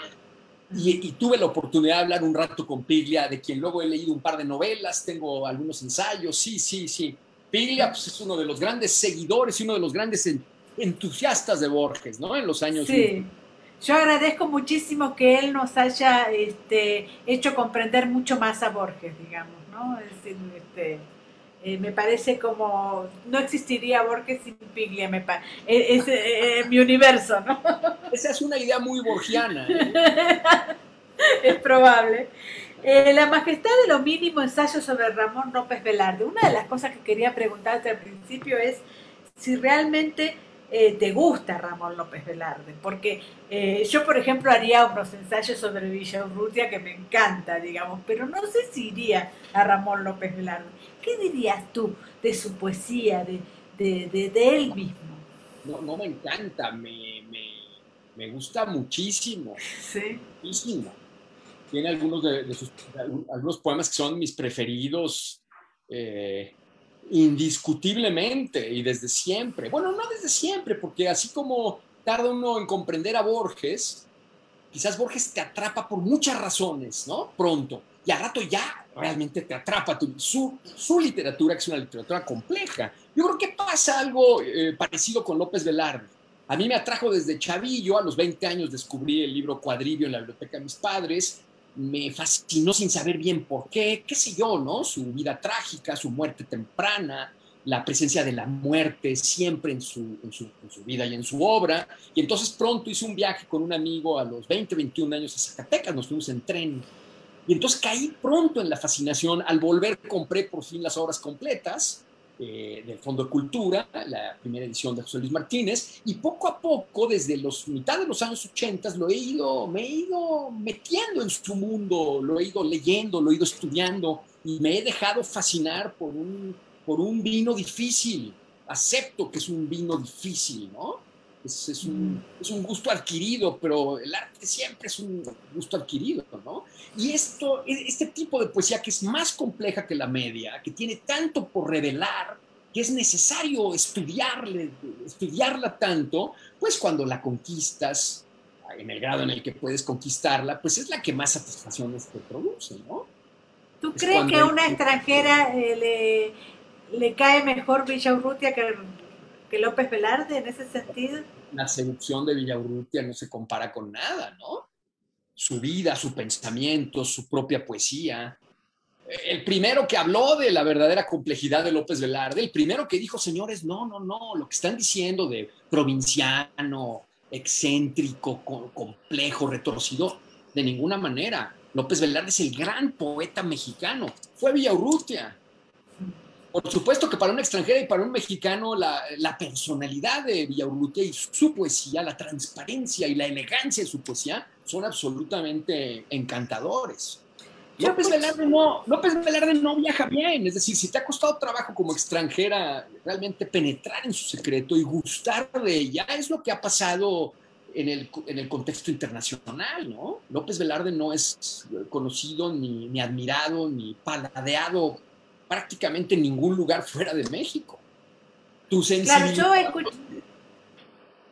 y, y tuve la oportunidad de hablar un rato con Piglia, de quien luego he leído un par de novelas, tengo algunos ensayos, sí, sí, sí. Piglia pues, es uno de los grandes seguidores y uno de los grandes entusiastas de Borges, ¿no? En los años... Sí. Yo agradezco muchísimo que él nos haya este, hecho comprender mucho más a Borges, digamos, ¿no? Es decir, este, eh, me parece como no existiría Borges sin Piglia, me pa es, es eh, mi universo, ¿no? Esa es una idea muy borgiana, ¿eh? Es probable. Eh, La Majestad de lo Mínimo, ensayo sobre Ramón López Velarde. Una de las cosas que quería preguntarte al principio es si realmente eh, te gusta Ramón López Velarde, porque eh, yo, por ejemplo, haría unos ensayos sobre Villaurrutia que me encanta, digamos, pero no sé si iría a Ramón López Velarde. ¿Qué dirías tú de su poesía, de, de, de, de él mismo? No, no me encanta, me, me, me gusta muchísimo, sí. muchísimo. Tiene algunos de, de sus algunos poemas que son mis preferidos, eh, indiscutiblemente y desde siempre. Bueno, no desde siempre, porque así como tarda uno en comprender a Borges, quizás Borges te atrapa por muchas razones, ¿no? Pronto. Y al rato ya realmente te atrapa tu, su, su literatura, que es una literatura compleja. Yo creo que pasa algo eh, parecido con López Velarde. A mí me atrajo desde chavillo, a los veinte años descubrí el libro Cuadribio en la biblioteca de mis padres, me fascinó sin saber bien por qué, qué sé yo, ¿no? Su vida trágica, su muerte temprana, la presencia de la muerte siempre en su, en su, en su vida y en su obra. Y entonces pronto hice un viaje con un amigo a los veinte, veintiún años a Zacatecas, nos fuimos en tren. Y entonces caí pronto en la fascinación. Al volver compré por fin las obras completas eh, del Fondo de Cultura, la primera edición de José Luis Martínez, y poco a poco, desde los mitad de los años ochenta, lo he ido, me he ido metiendo en su mundo, lo he ido leyendo, lo he ido estudiando, y me he dejado fascinar por un, por un vino difícil. Acepto que es un vino difícil, ¿no? Es, es, un, es un gusto adquirido, pero el arte siempre es un gusto adquirido, ¿no? Y esto, este tipo de poesía que es más compleja que la media, que tiene tanto por revelar, que es necesario estudiarle, estudiarla tanto, pues cuando la conquistas, en el grado en el que puedes conquistarla, pues es la que más satisfacciones te produce, ¿no? ¿Tú es crees que a una el... extranjera eh, le, le cae mejor Villaurrutia que, que López Velarde en ese sentido? La seducción de Villaurrutia no se compara con nada, ¿no? Su vida, su pensamiento, su propia poesía. El primero que habló de la verdadera complejidad de López Velarde, el primero que dijo, señores, no, no, no, lo que están diciendo de provinciano, excéntrico, complejo, retorcido, de ninguna manera. López Velarde es el gran poeta mexicano, fue Villaurrutia. Por supuesto que para un extranjero y para un mexicano la, la personalidad de Villaurrutia y su poesía, la transparencia y la elegancia de su poesía son absolutamente encantadores. López Velarde, no, López Velarde no viaja bien, es decir, si te ha costado trabajo como extranjera realmente penetrar en su secreto y gustar de ella, es lo que ha pasado en el, en el contexto internacional, ¿no? López Velarde no es conocido, ni, ni admirado, ni paladeado prácticamente en ningún lugar fuera de México. Tu sensibilidad... Claro, yo escuché...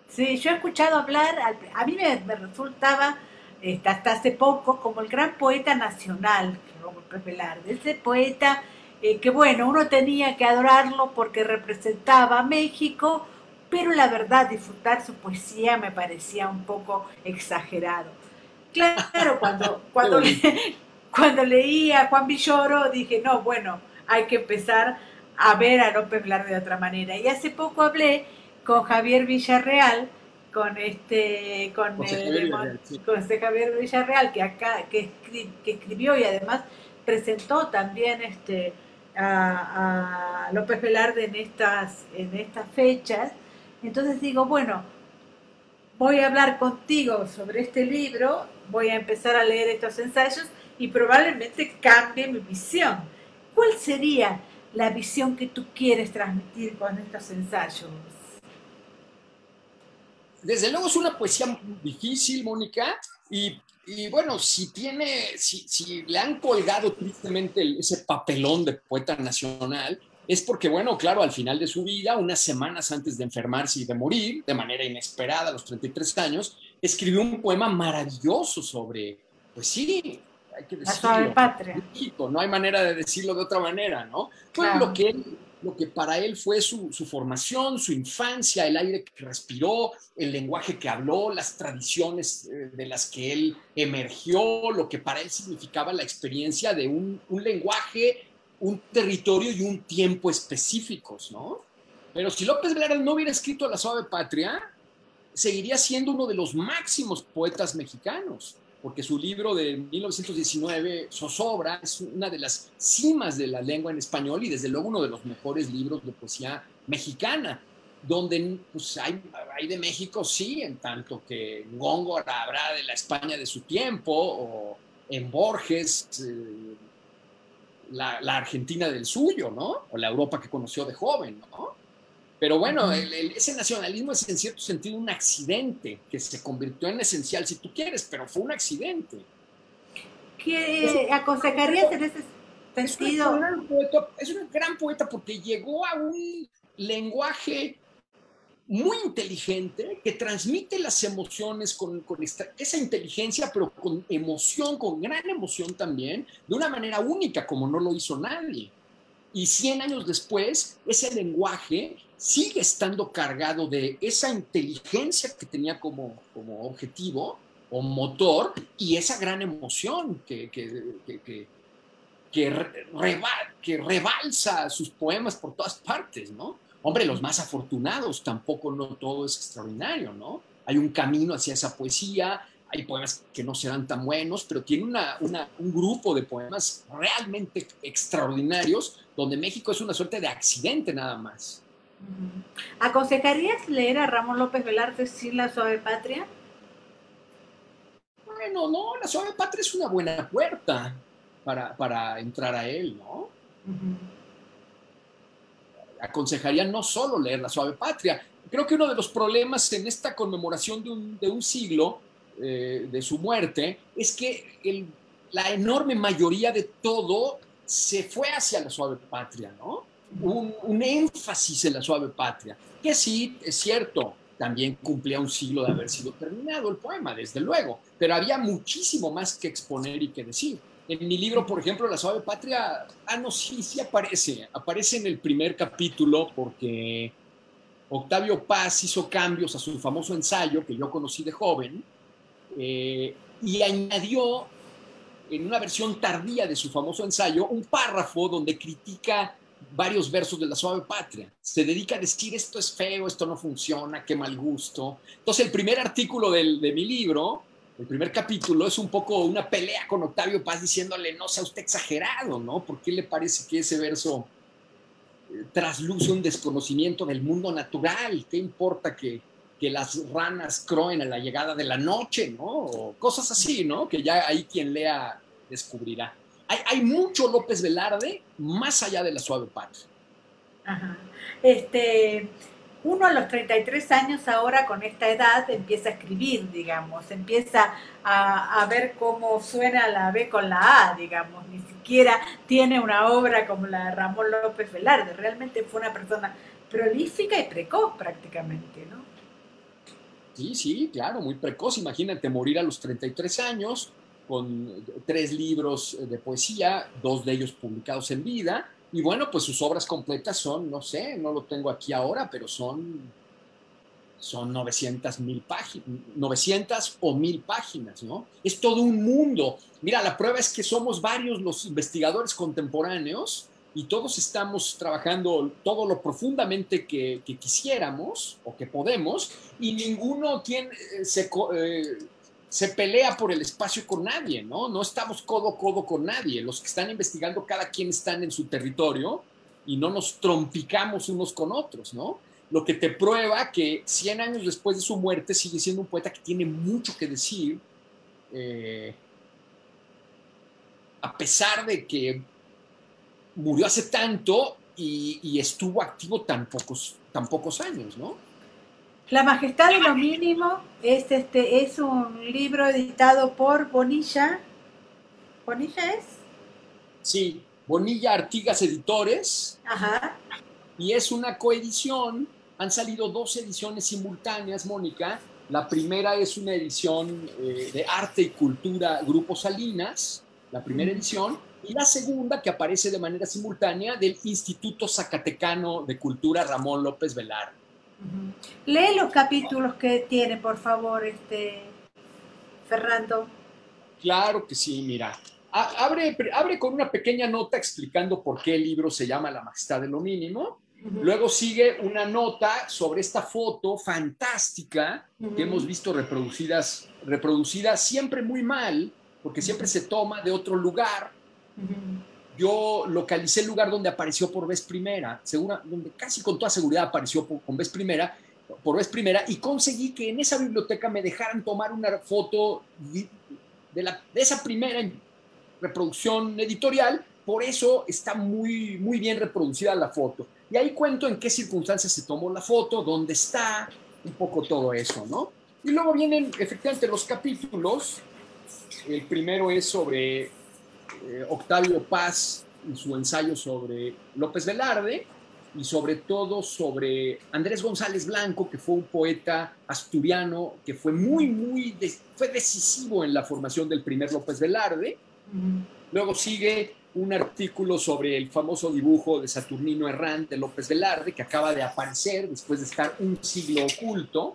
Sí, yo he escuchado hablar, al- a mí me, me resultaba este, hasta hace poco como el gran poeta nacional, Lope Velarde, ese poeta eh, que bueno, uno tenía que adorarlo porque representaba a México, pero la verdad disfrutar su poesía me parecía un poco exagerado. Claro, cuando, Qué cuando, le- bonito. cuando leí a Juan Villoro dije, no, bueno, hay que empezar a ver a López Velarde de otra manera. Y hace poco hablé con Javier Villarreal, con este, con José el Javier de Mon- Villarreal, sí. con este Javier Villarreal que acá, que, escri- que escribió y además presentó también este a, a López Velarde en estas, en estas fechas. Entonces digo, bueno, voy a hablar contigo sobre este libro, voy a empezar a leer estos ensayos y probablemente cambie mi visión. ¿Cuál sería la visión que tú quieres transmitir con estos ensayos? Desde luego es una poesía difícil, Mónica, y, y bueno, si tiene, si, si le han colgado tristemente el- ese papelón de poeta nacional, es porque, bueno, claro, al final de su vida, unas semanas antes de enfermarse y de morir, de manera inesperada a los treinta y tres años, escribió un poema maravilloso sobre, pues sí, hay que La suave decirlo, patria. México, no hay manera de decirlo de otra manera, ¿no? Fue lo Claro. que él, lo que para él fue su, su formación, su infancia, el aire que respiró, el lenguaje que habló, las tradiciones eh, de las que él emergió, lo que para él significaba la experiencia de un, un lenguaje, un territorio y un tiempo específicos, ¿no? Pero si López Velarde no hubiera escrito La Suave Patria, seguiría siendo uno de los máximos poetas mexicanos, porque su libro de mil novecientos diecinueve, Zozobra, es una de las cimas de la lengua en español y desde luego uno de los mejores libros de poesía mexicana, donde pues, hay, hay de México, sí, en tanto que en Góngora habrá de la España de su tiempo, o en Borges, eh, la, la, Argentina del suyo, ¿no? O la Europa que conoció de joven, ¿no? Pero bueno, Ujú. el, el, ese nacionalismo es en cierto sentido un accidente que se convirtió en esencial, si tú quieres, pero fue un accidente. Es un, ¿Qué aconsejarías en ese es un sentido? extraordinario poeta, es un gran poeta porque llegó a un lenguaje muy inteligente que transmite las emociones con, con esta, esa inteligencia, pero con emoción, con gran emoción también, de una manera única como no lo hizo nadie. Y cien años después, ese lenguaje sigue estando cargado de esa inteligencia que tenía como, como objetivo o motor y esa gran emoción que, que, que, que, que, reba, que rebalsa sus poemas por todas partes, ¿no? Hombre, los más afortunados tampoco no todo es extraordinario, ¿no? Hay un camino hacia esa poesía, hay poemas que no serán tan buenos, pero tiene una, una, un grupo de poemas realmente extraordinarios donde México es una suerte de accidente nada más. Ujú. ¿Aconsejarías leer a Ramón López Velarde sin La Suave Patria? Bueno, no, La Suave Patria es una buena puerta para, para entrar a él, ¿no? Ujú. Aconsejaría no solo leer La Suave Patria. Creo que uno de los problemas en esta conmemoración de un, de un siglo eh, de su muerte es que el, la enorme mayoría de todo se fue hacia La Suave Patria, ¿no? Un, un énfasis en La Suave Patria, que sí, es cierto, también cumplía un siglo de haber sido terminado el poema, desde luego, pero había muchísimo más que exponer y que decir. En mi libro, por ejemplo, La Suave Patria, ah, no, sí, sí aparece, aparece en el primer capítulo porque Octavio Paz hizo cambios a su famoso ensayo que yo conocí de joven eh, y añadió en una versión tardía de su famoso ensayo un párrafo donde critica varios versos de La Suave Patria. Se dedica a decir esto es feo, esto no funciona, qué mal gusto. Entonces el primer artículo del, de mi libro, el primer capítulo, es un poco una pelea con Octavio Paz diciéndole no sea usted exagerado, ¿no? ¿Por qué le parece que ese verso eh, trasluce un desconocimiento del mundo natural? ¿Qué importa que, que las ranas croen a la llegada de la noche, ¿no? O cosas así, ¿no? Que ya ahí quien lea descubrirá. Hay, hay mucho López Velarde más allá de La Suave Patria. Ajá. Este, uno a los treinta y tres años ahora con esta edad empieza a escribir, digamos, empieza a, a ver cómo suena la B con la A, digamos, ni siquiera tiene una obra como la de Ramón López Velarde, realmente fue una persona prolífica y precoz prácticamente, ¿no? Sí, sí, claro, muy precoz. Imagínate morir a los treinta y tres años con tres libros de poesía, dos de ellos publicados en vida. Y bueno, pues sus obras completas son, no sé, no lo tengo aquí ahora, pero son, son novecientas mil páginas, novecientas o mil páginas, ¿no? Es todo un mundo. Mira, la prueba es que somos varios los investigadores contemporáneos y todos estamos trabajando todo lo profundamente que, que quisiéramos o que podemos, y ninguno tiene, se, eh, se pelea por el espacio con nadie, ¿no? No estamos codo a codo con nadie. Los que están investigando, cada quien están en su territorio y no nos trompicamos unos con otros, ¿no? Lo que te prueba que cien años después de su muerte sigue siendo un poeta que tiene mucho que decir, eh, a pesar de que murió hace tanto y, y estuvo activo tan pocos, tan pocos años, ¿no? La Majestad de lo Mínimo es, este, es un libro editado por Bonilla. ¿Bonilla es? Sí, Bonilla Artigas Editores. Ajá. Y es una coedición. Han salido dos ediciones simultáneas, Mónica. La primera es una edición eh, de Arte y Cultura Grupo Salinas, la primera edición, y la segunda, que aparece de manera simultánea, del Instituto Zacatecano de Cultura Ramón López Velarde. Uh-huh. Lee los capítulos que tiene, por favor, este Fernando. Claro que sí, mira. A- abre, abre con una pequeña nota explicando por qué el libro se llama La Majestad de lo Mínimo. Uh-huh. Luego sigue una nota sobre esta foto fantástica, uh-huh, que hemos visto reproducidas, reproducidas siempre muy mal, porque siempre uh-huh, se toma de otro lugar. Uh-huh. Yo localicé el lugar donde apareció por vez primera, segura, donde casi con toda seguridad apareció por, con vez primera, por vez primera, y conseguí que en esa biblioteca me dejaran tomar una foto de, la, de esa primera reproducción editorial. Por eso está muy, muy bien reproducida la foto. Y ahí cuento en qué circunstancias se tomó la foto, dónde está, un poco todo eso, ¿no? Y luego vienen efectivamente los capítulos. El primero es sobre eh, Octavio Paz y su ensayo sobre López Velarde, y sobre todo sobre Andrés González Blanco, que fue un poeta asturiano que fue muy, muy, de, fue decisivo en la formación del primer López Velarde. Uh-huh. Luego sigue un artículo sobre el famoso dibujo de Saturnino Herrán de López Velarde, que acaba de aparecer después de estar un siglo oculto.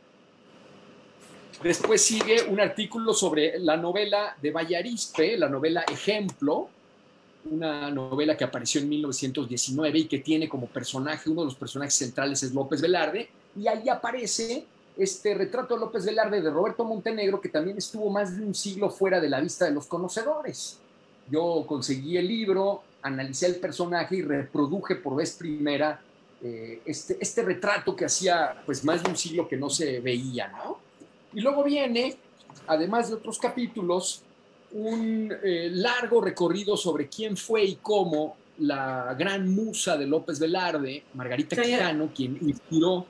Después sigue un artículo sobre la novela de Vallarispe, la novela Ejemplo, una novela que apareció en mil novecientos diecinueve y que tiene como personaje, uno de los personajes centrales es López Velarde, y ahí aparece este retrato de López Velarde de Roberto Montenegro, que también estuvo más de un siglo fuera de la vista de los conocedores. Yo conseguí el libro, analicé el personaje y reproduje por vez primera eh, este, este retrato que hacía pues más de un siglo que no se veía, ¿no? Y luego viene, además de otros capítulos, un eh, largo recorrido sobre quién fue y cómo la gran musa de López Velarde, Margarita Señora. Quijano, quien inspiró,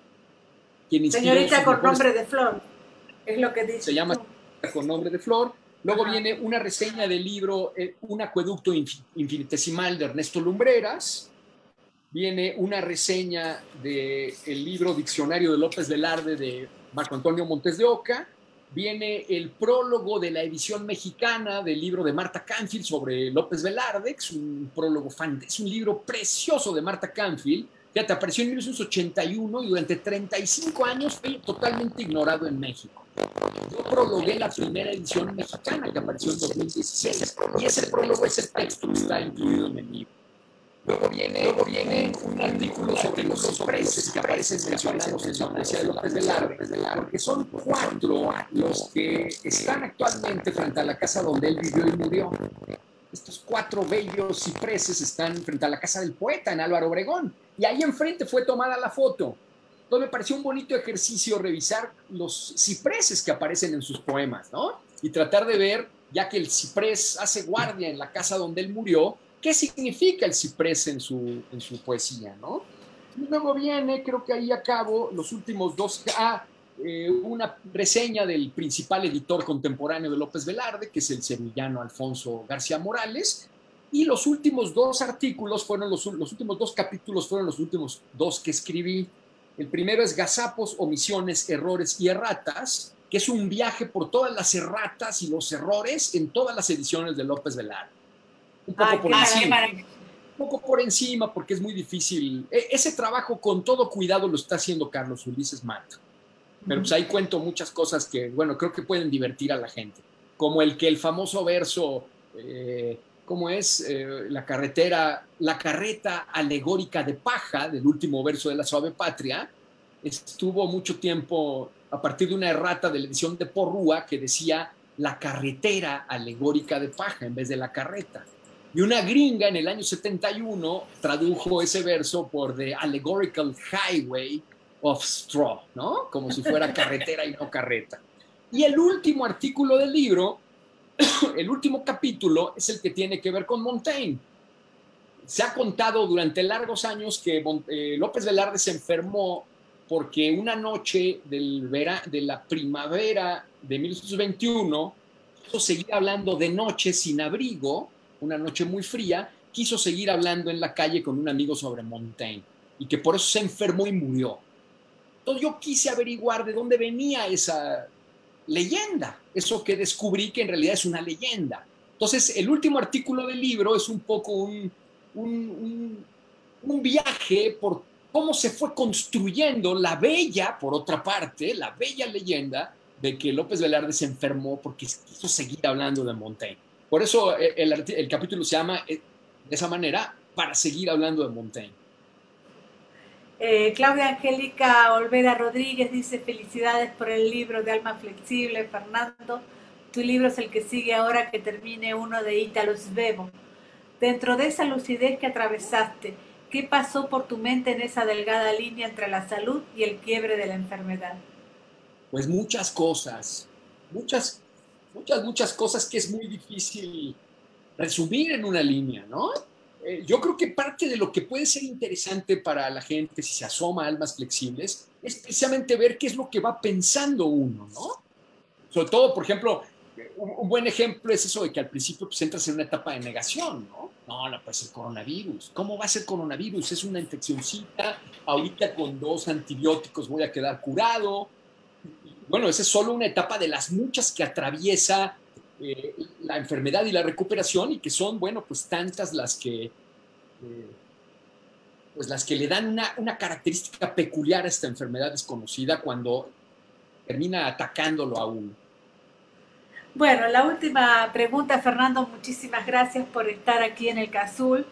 quien inspiró Señorita con mejores... nombre de Flor, es lo que dice. Se llama con nombre de Flor. Luego Ajá. viene una reseña del libro eh, Un acueducto infinitesimal de Ernesto Lumbreras. Viene una reseña del libro Diccionario de López Velarde de Marco Antonio Montes de Oca. Viene el prólogo de la edición mexicana del libro de Marta Canfield sobre López Velarde, que es un prólogo fan, es un libro precioso de Marta Canfield. Fíjate, apareció en mil novecientos ochenta y uno y durante treinta y cinco años fue totalmente ignorado en México. Yo prologué la primera edición mexicana que apareció en dos mil dieciséis, y ese prólogo, ese texto está incluido en el libro. Luego viene, luego viene un artículo sobre los cipreses que aparecen mencionados en la poesía de López Velarde, porque son cuatro los que están actualmente frente a la casa donde él vivió y murió. Estos cuatro bellos cipreses están frente a la casa del poeta en Álvaro Obregón, y ahí enfrente fue tomada la foto. Entonces me pareció un bonito ejercicio revisar los cipreses que aparecen en sus poemas, ¿no? Y tratar de ver, ya que el ciprés hace guardia en la casa donde él murió, ¿qué significa el ciprés en su, en su poesía, ¿no? Y luego viene, creo que ahí acabo, los últimos dos, ah, eh, una reseña del principal editor contemporáneo de López Velarde, que es el sevillano Alfonso García Morales, y los últimos dos artículos fueron los, los últimos dos capítulos fueron los últimos dos que escribí El primero es Gazapos, Omisiones, Errores y Erratas, que es un viaje por todas las erratas y los errores en todas las ediciones de López Velarde. Un poco Ay, por qué encima. maravilla. Un poco por encima, porque es muy difícil. E- ese trabajo con todo cuidado lo está haciendo Carlos Ulises Mato. Pero pues ahí cuento muchas cosas que, bueno, creo que pueden divertir a la gente. Como el que el famoso verso, eh, ¿cómo es? Eh, la carretera, la carreta alegórica de paja, del último verso de La Suave Patria, estuvo mucho tiempo a partir de una errata de la edición de Porrúa que decía la carretera alegórica de paja en vez de la carreta. Y una gringa en el año setenta y uno tradujo ese verso por The Allegorical Highway of Straw, ¿no? Como si fuera carretera y no carreta. Y el último artículo del libro, el último capítulo, es el que tiene que ver con Montaigne. Se ha contado durante largos años que eh, López Velarde se enfermó porque una noche del vera, de la primavera de mil novecientos veintiuno quiso seguir hablando de noche sin abrigo, una noche muy fría, quiso seguir hablando en la calle con un amigo sobre Montaigne y que por eso se enfermó y murió. Entonces yo quise averiguar de dónde venía esa leyenda, eso que descubrí que en realidad es una leyenda. Entonces el último artículo del libro es un poco un, un, un, un viaje por cómo se fue construyendo la bella, por otra parte, la bella leyenda de que López Velarde se enfermó porque quiso seguir hablando de Montaigne. Por eso el, el, el capítulo se llama de esa manera, para seguir hablando de Montaigne. Eh, Claudia Angélica Olvera Rodríguez dice: felicidades por el libro de Alma Flexible, Fernando. Tu libro es el que sigue ahora que termine uno de Ítalo Svevo. Dentro de esa lucidez que atravesaste, ¿qué pasó por tu mente en esa delgada línea entre la salud y el quiebre de la enfermedad? Pues muchas cosas, muchas, muchas, muchas cosas que es muy difícil resumir en una línea, ¿no? Eh, yo creo que parte de lo que puede ser interesante para la gente si se asoma a Almas Flexibles es precisamente ver qué es lo que va pensando uno, ¿no? Sobre todo, por ejemplo, un, un buen ejemplo es eso de que al principio pues, entras en una etapa de negación, ¿no? No, no puede ser coronavirus. ¿Cómo va a ser coronavirus? Es una infeccióncita. Ahorita con dos antibióticos voy a quedar curado. Bueno, esa es solo una etapa de las muchas que atraviesa eh, la enfermedad y la recuperación y que son, bueno, pues tantas las que, eh, pues las que le dan una, una característica peculiar a esta enfermedad desconocida cuando termina atacándolo a uno. Bueno, la última pregunta, Fernando, muchísimas gracias por estar aquí en el Cazul.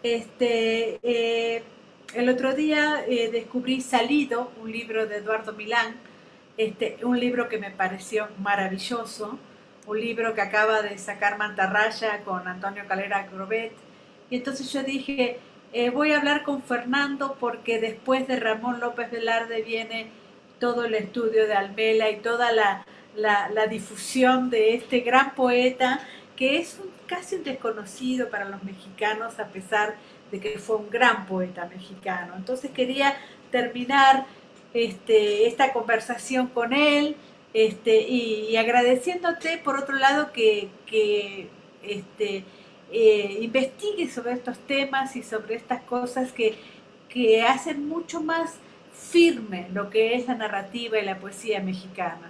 Este, eh, el otro día eh, descubrí Salido, un libro de Eduardo Milán, este, un libro que me pareció maravilloso, un libro que acaba de sacar Mantarraya con Antonio Calera Grobet. Y entonces yo dije, eh, voy a hablar con Fernando porque después de Ramón López Velarde viene todo el estudio de Almela y toda la La, la difusión de este gran poeta que es un, casi un desconocido para los mexicanos a pesar de que fue un gran poeta mexicano. Entonces quería terminar este, esta conversación con él este, y, y agradeciéndote por otro lado que, que este, eh, investigues sobre estos temas y sobre estas cosas que, que hacen mucho más firme lo que es la narrativa y la poesía mexicana.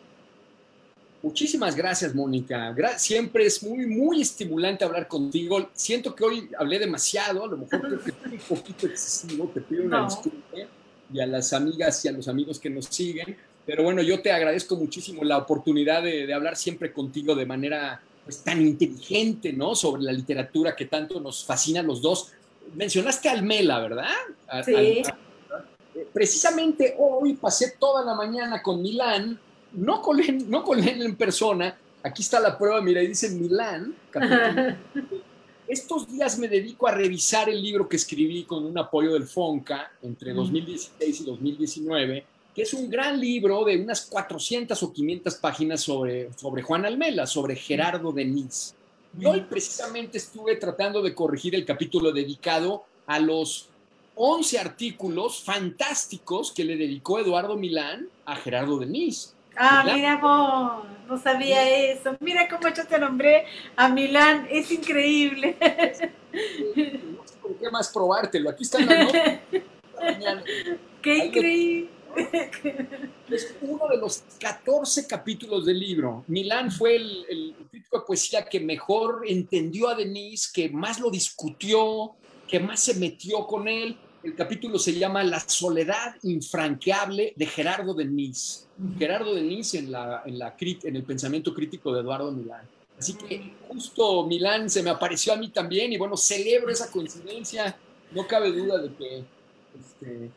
Muchísimas gracias, Mónica. Gra siempre es muy, muy estimulante hablar contigo. Siento que hoy hablé demasiado, a lo mejor creo que fue un poquito excesivo, te pido una No. disculpa y a las amigas y a los amigos que nos siguen. Pero bueno, yo te agradezco muchísimo la oportunidad de, de hablar siempre contigo de manera pues, tan inteligente, ¿no? Sobre la literatura que tanto nos fascina a los dos. Mencionaste a Almela, ¿verdad? A, Sí. a, a, precisamente hoy pasé toda la mañana con Milán. No con, él, no con él en persona, aquí está la prueba, mira, ahí dice Milán, capítulo. Estos días me dedico a revisar el libro que escribí con un apoyo del FONCA entre dos mil dieciséis y dos mil diecinueve, que es un gran libro de unas cuatrocientas o quinientas páginas sobre, sobre Juan Almela, sobre Gerardo Denis. Y hoy precisamente estuve tratando de corregir el capítulo dedicado a los once artículos fantásticos que le dedicó Eduardo Milán a Gerardo Denis. Ah, Milán. Mira vos, no sabía sí. eso. Mira cómo yo te nombré a Milán, es increíble. No sé por qué más probártelo, aquí está la nota. la mañana. ¡Qué Ahí increíble! es uno de los catorce capítulos del libro. Milán fue el, el crítico de poesía que mejor entendió a Denis, que más lo discutió, que más se metió con él. El capítulo se llama La soledad infranqueable de Gerardo Denis. Gerardo Denis en, la, en, la, en el pensamiento crítico de Eduardo Milán. Así que justo Milán se me apareció a mí también y bueno, celebro esa coincidencia. No cabe duda de que este,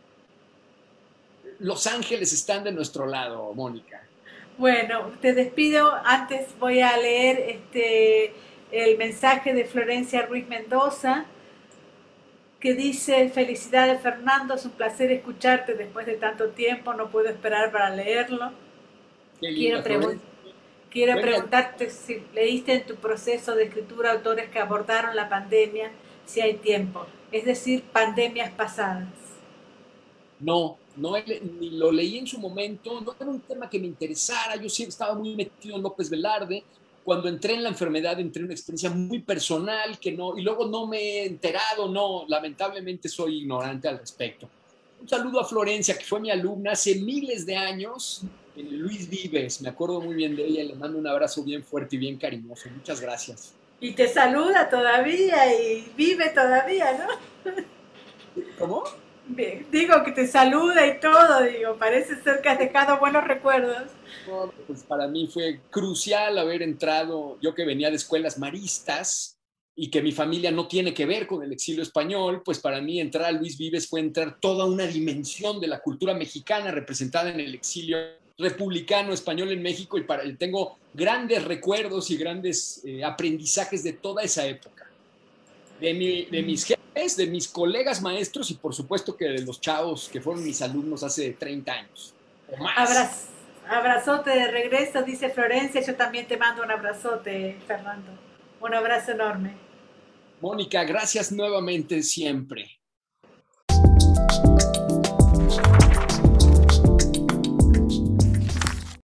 los ángeles están de nuestro lado, Mónica. Bueno, te despido. Antes voy a leer este el mensaje de Florencia Ruiz Mendoza, que dice: felicidades Fernando, es un placer escucharte después de tanto tiempo, no puedo esperar para leerlo. Qué linda, Quiero, pregun quiero preguntarte si leíste en tu proceso de escritura autores que abordaron la pandemia, si hay tiempo, es decir, pandemias pasadas. No, no ni lo leí en su momento, no era un tema que me interesara, yo siempre estaba muy metido en López Velarde. Cuando entré en la enfermedad entré en una experiencia muy personal que no, y luego no me he enterado, no, lamentablemente soy ignorante al respecto. Un saludo a Florencia, que fue mi alumna hace miles de años en el Luis Vives, me acuerdo muy bien de ella, le mando un abrazo bien fuerte y bien cariñoso, muchas gracias. Y te saluda todavía y vive todavía, ¿no? ¿Cómo? Digo que te saluda y todo, digo, parece ser que has dejado buenos recuerdos. No, pues para mí fue crucial haber entrado, yo que venía de escuelas maristas y que mi familia no tiene que ver con el exilio español, pues para mí entrar a Luis Vives fue entrar toda una dimensión de la cultura mexicana representada en el exilio republicano español en México y para, tengo grandes recuerdos y grandes eh, aprendizajes de toda esa época. De, mi, de mis jefes, de mis colegas maestros y por supuesto que de los chavos que fueron mis alumnos hace treinta años o más. Abraz, abrazote de regreso, dice Florencia. Yo también te mando un abrazote, Fernando. Un abrazo enorme. Mónica, gracias nuevamente siempre.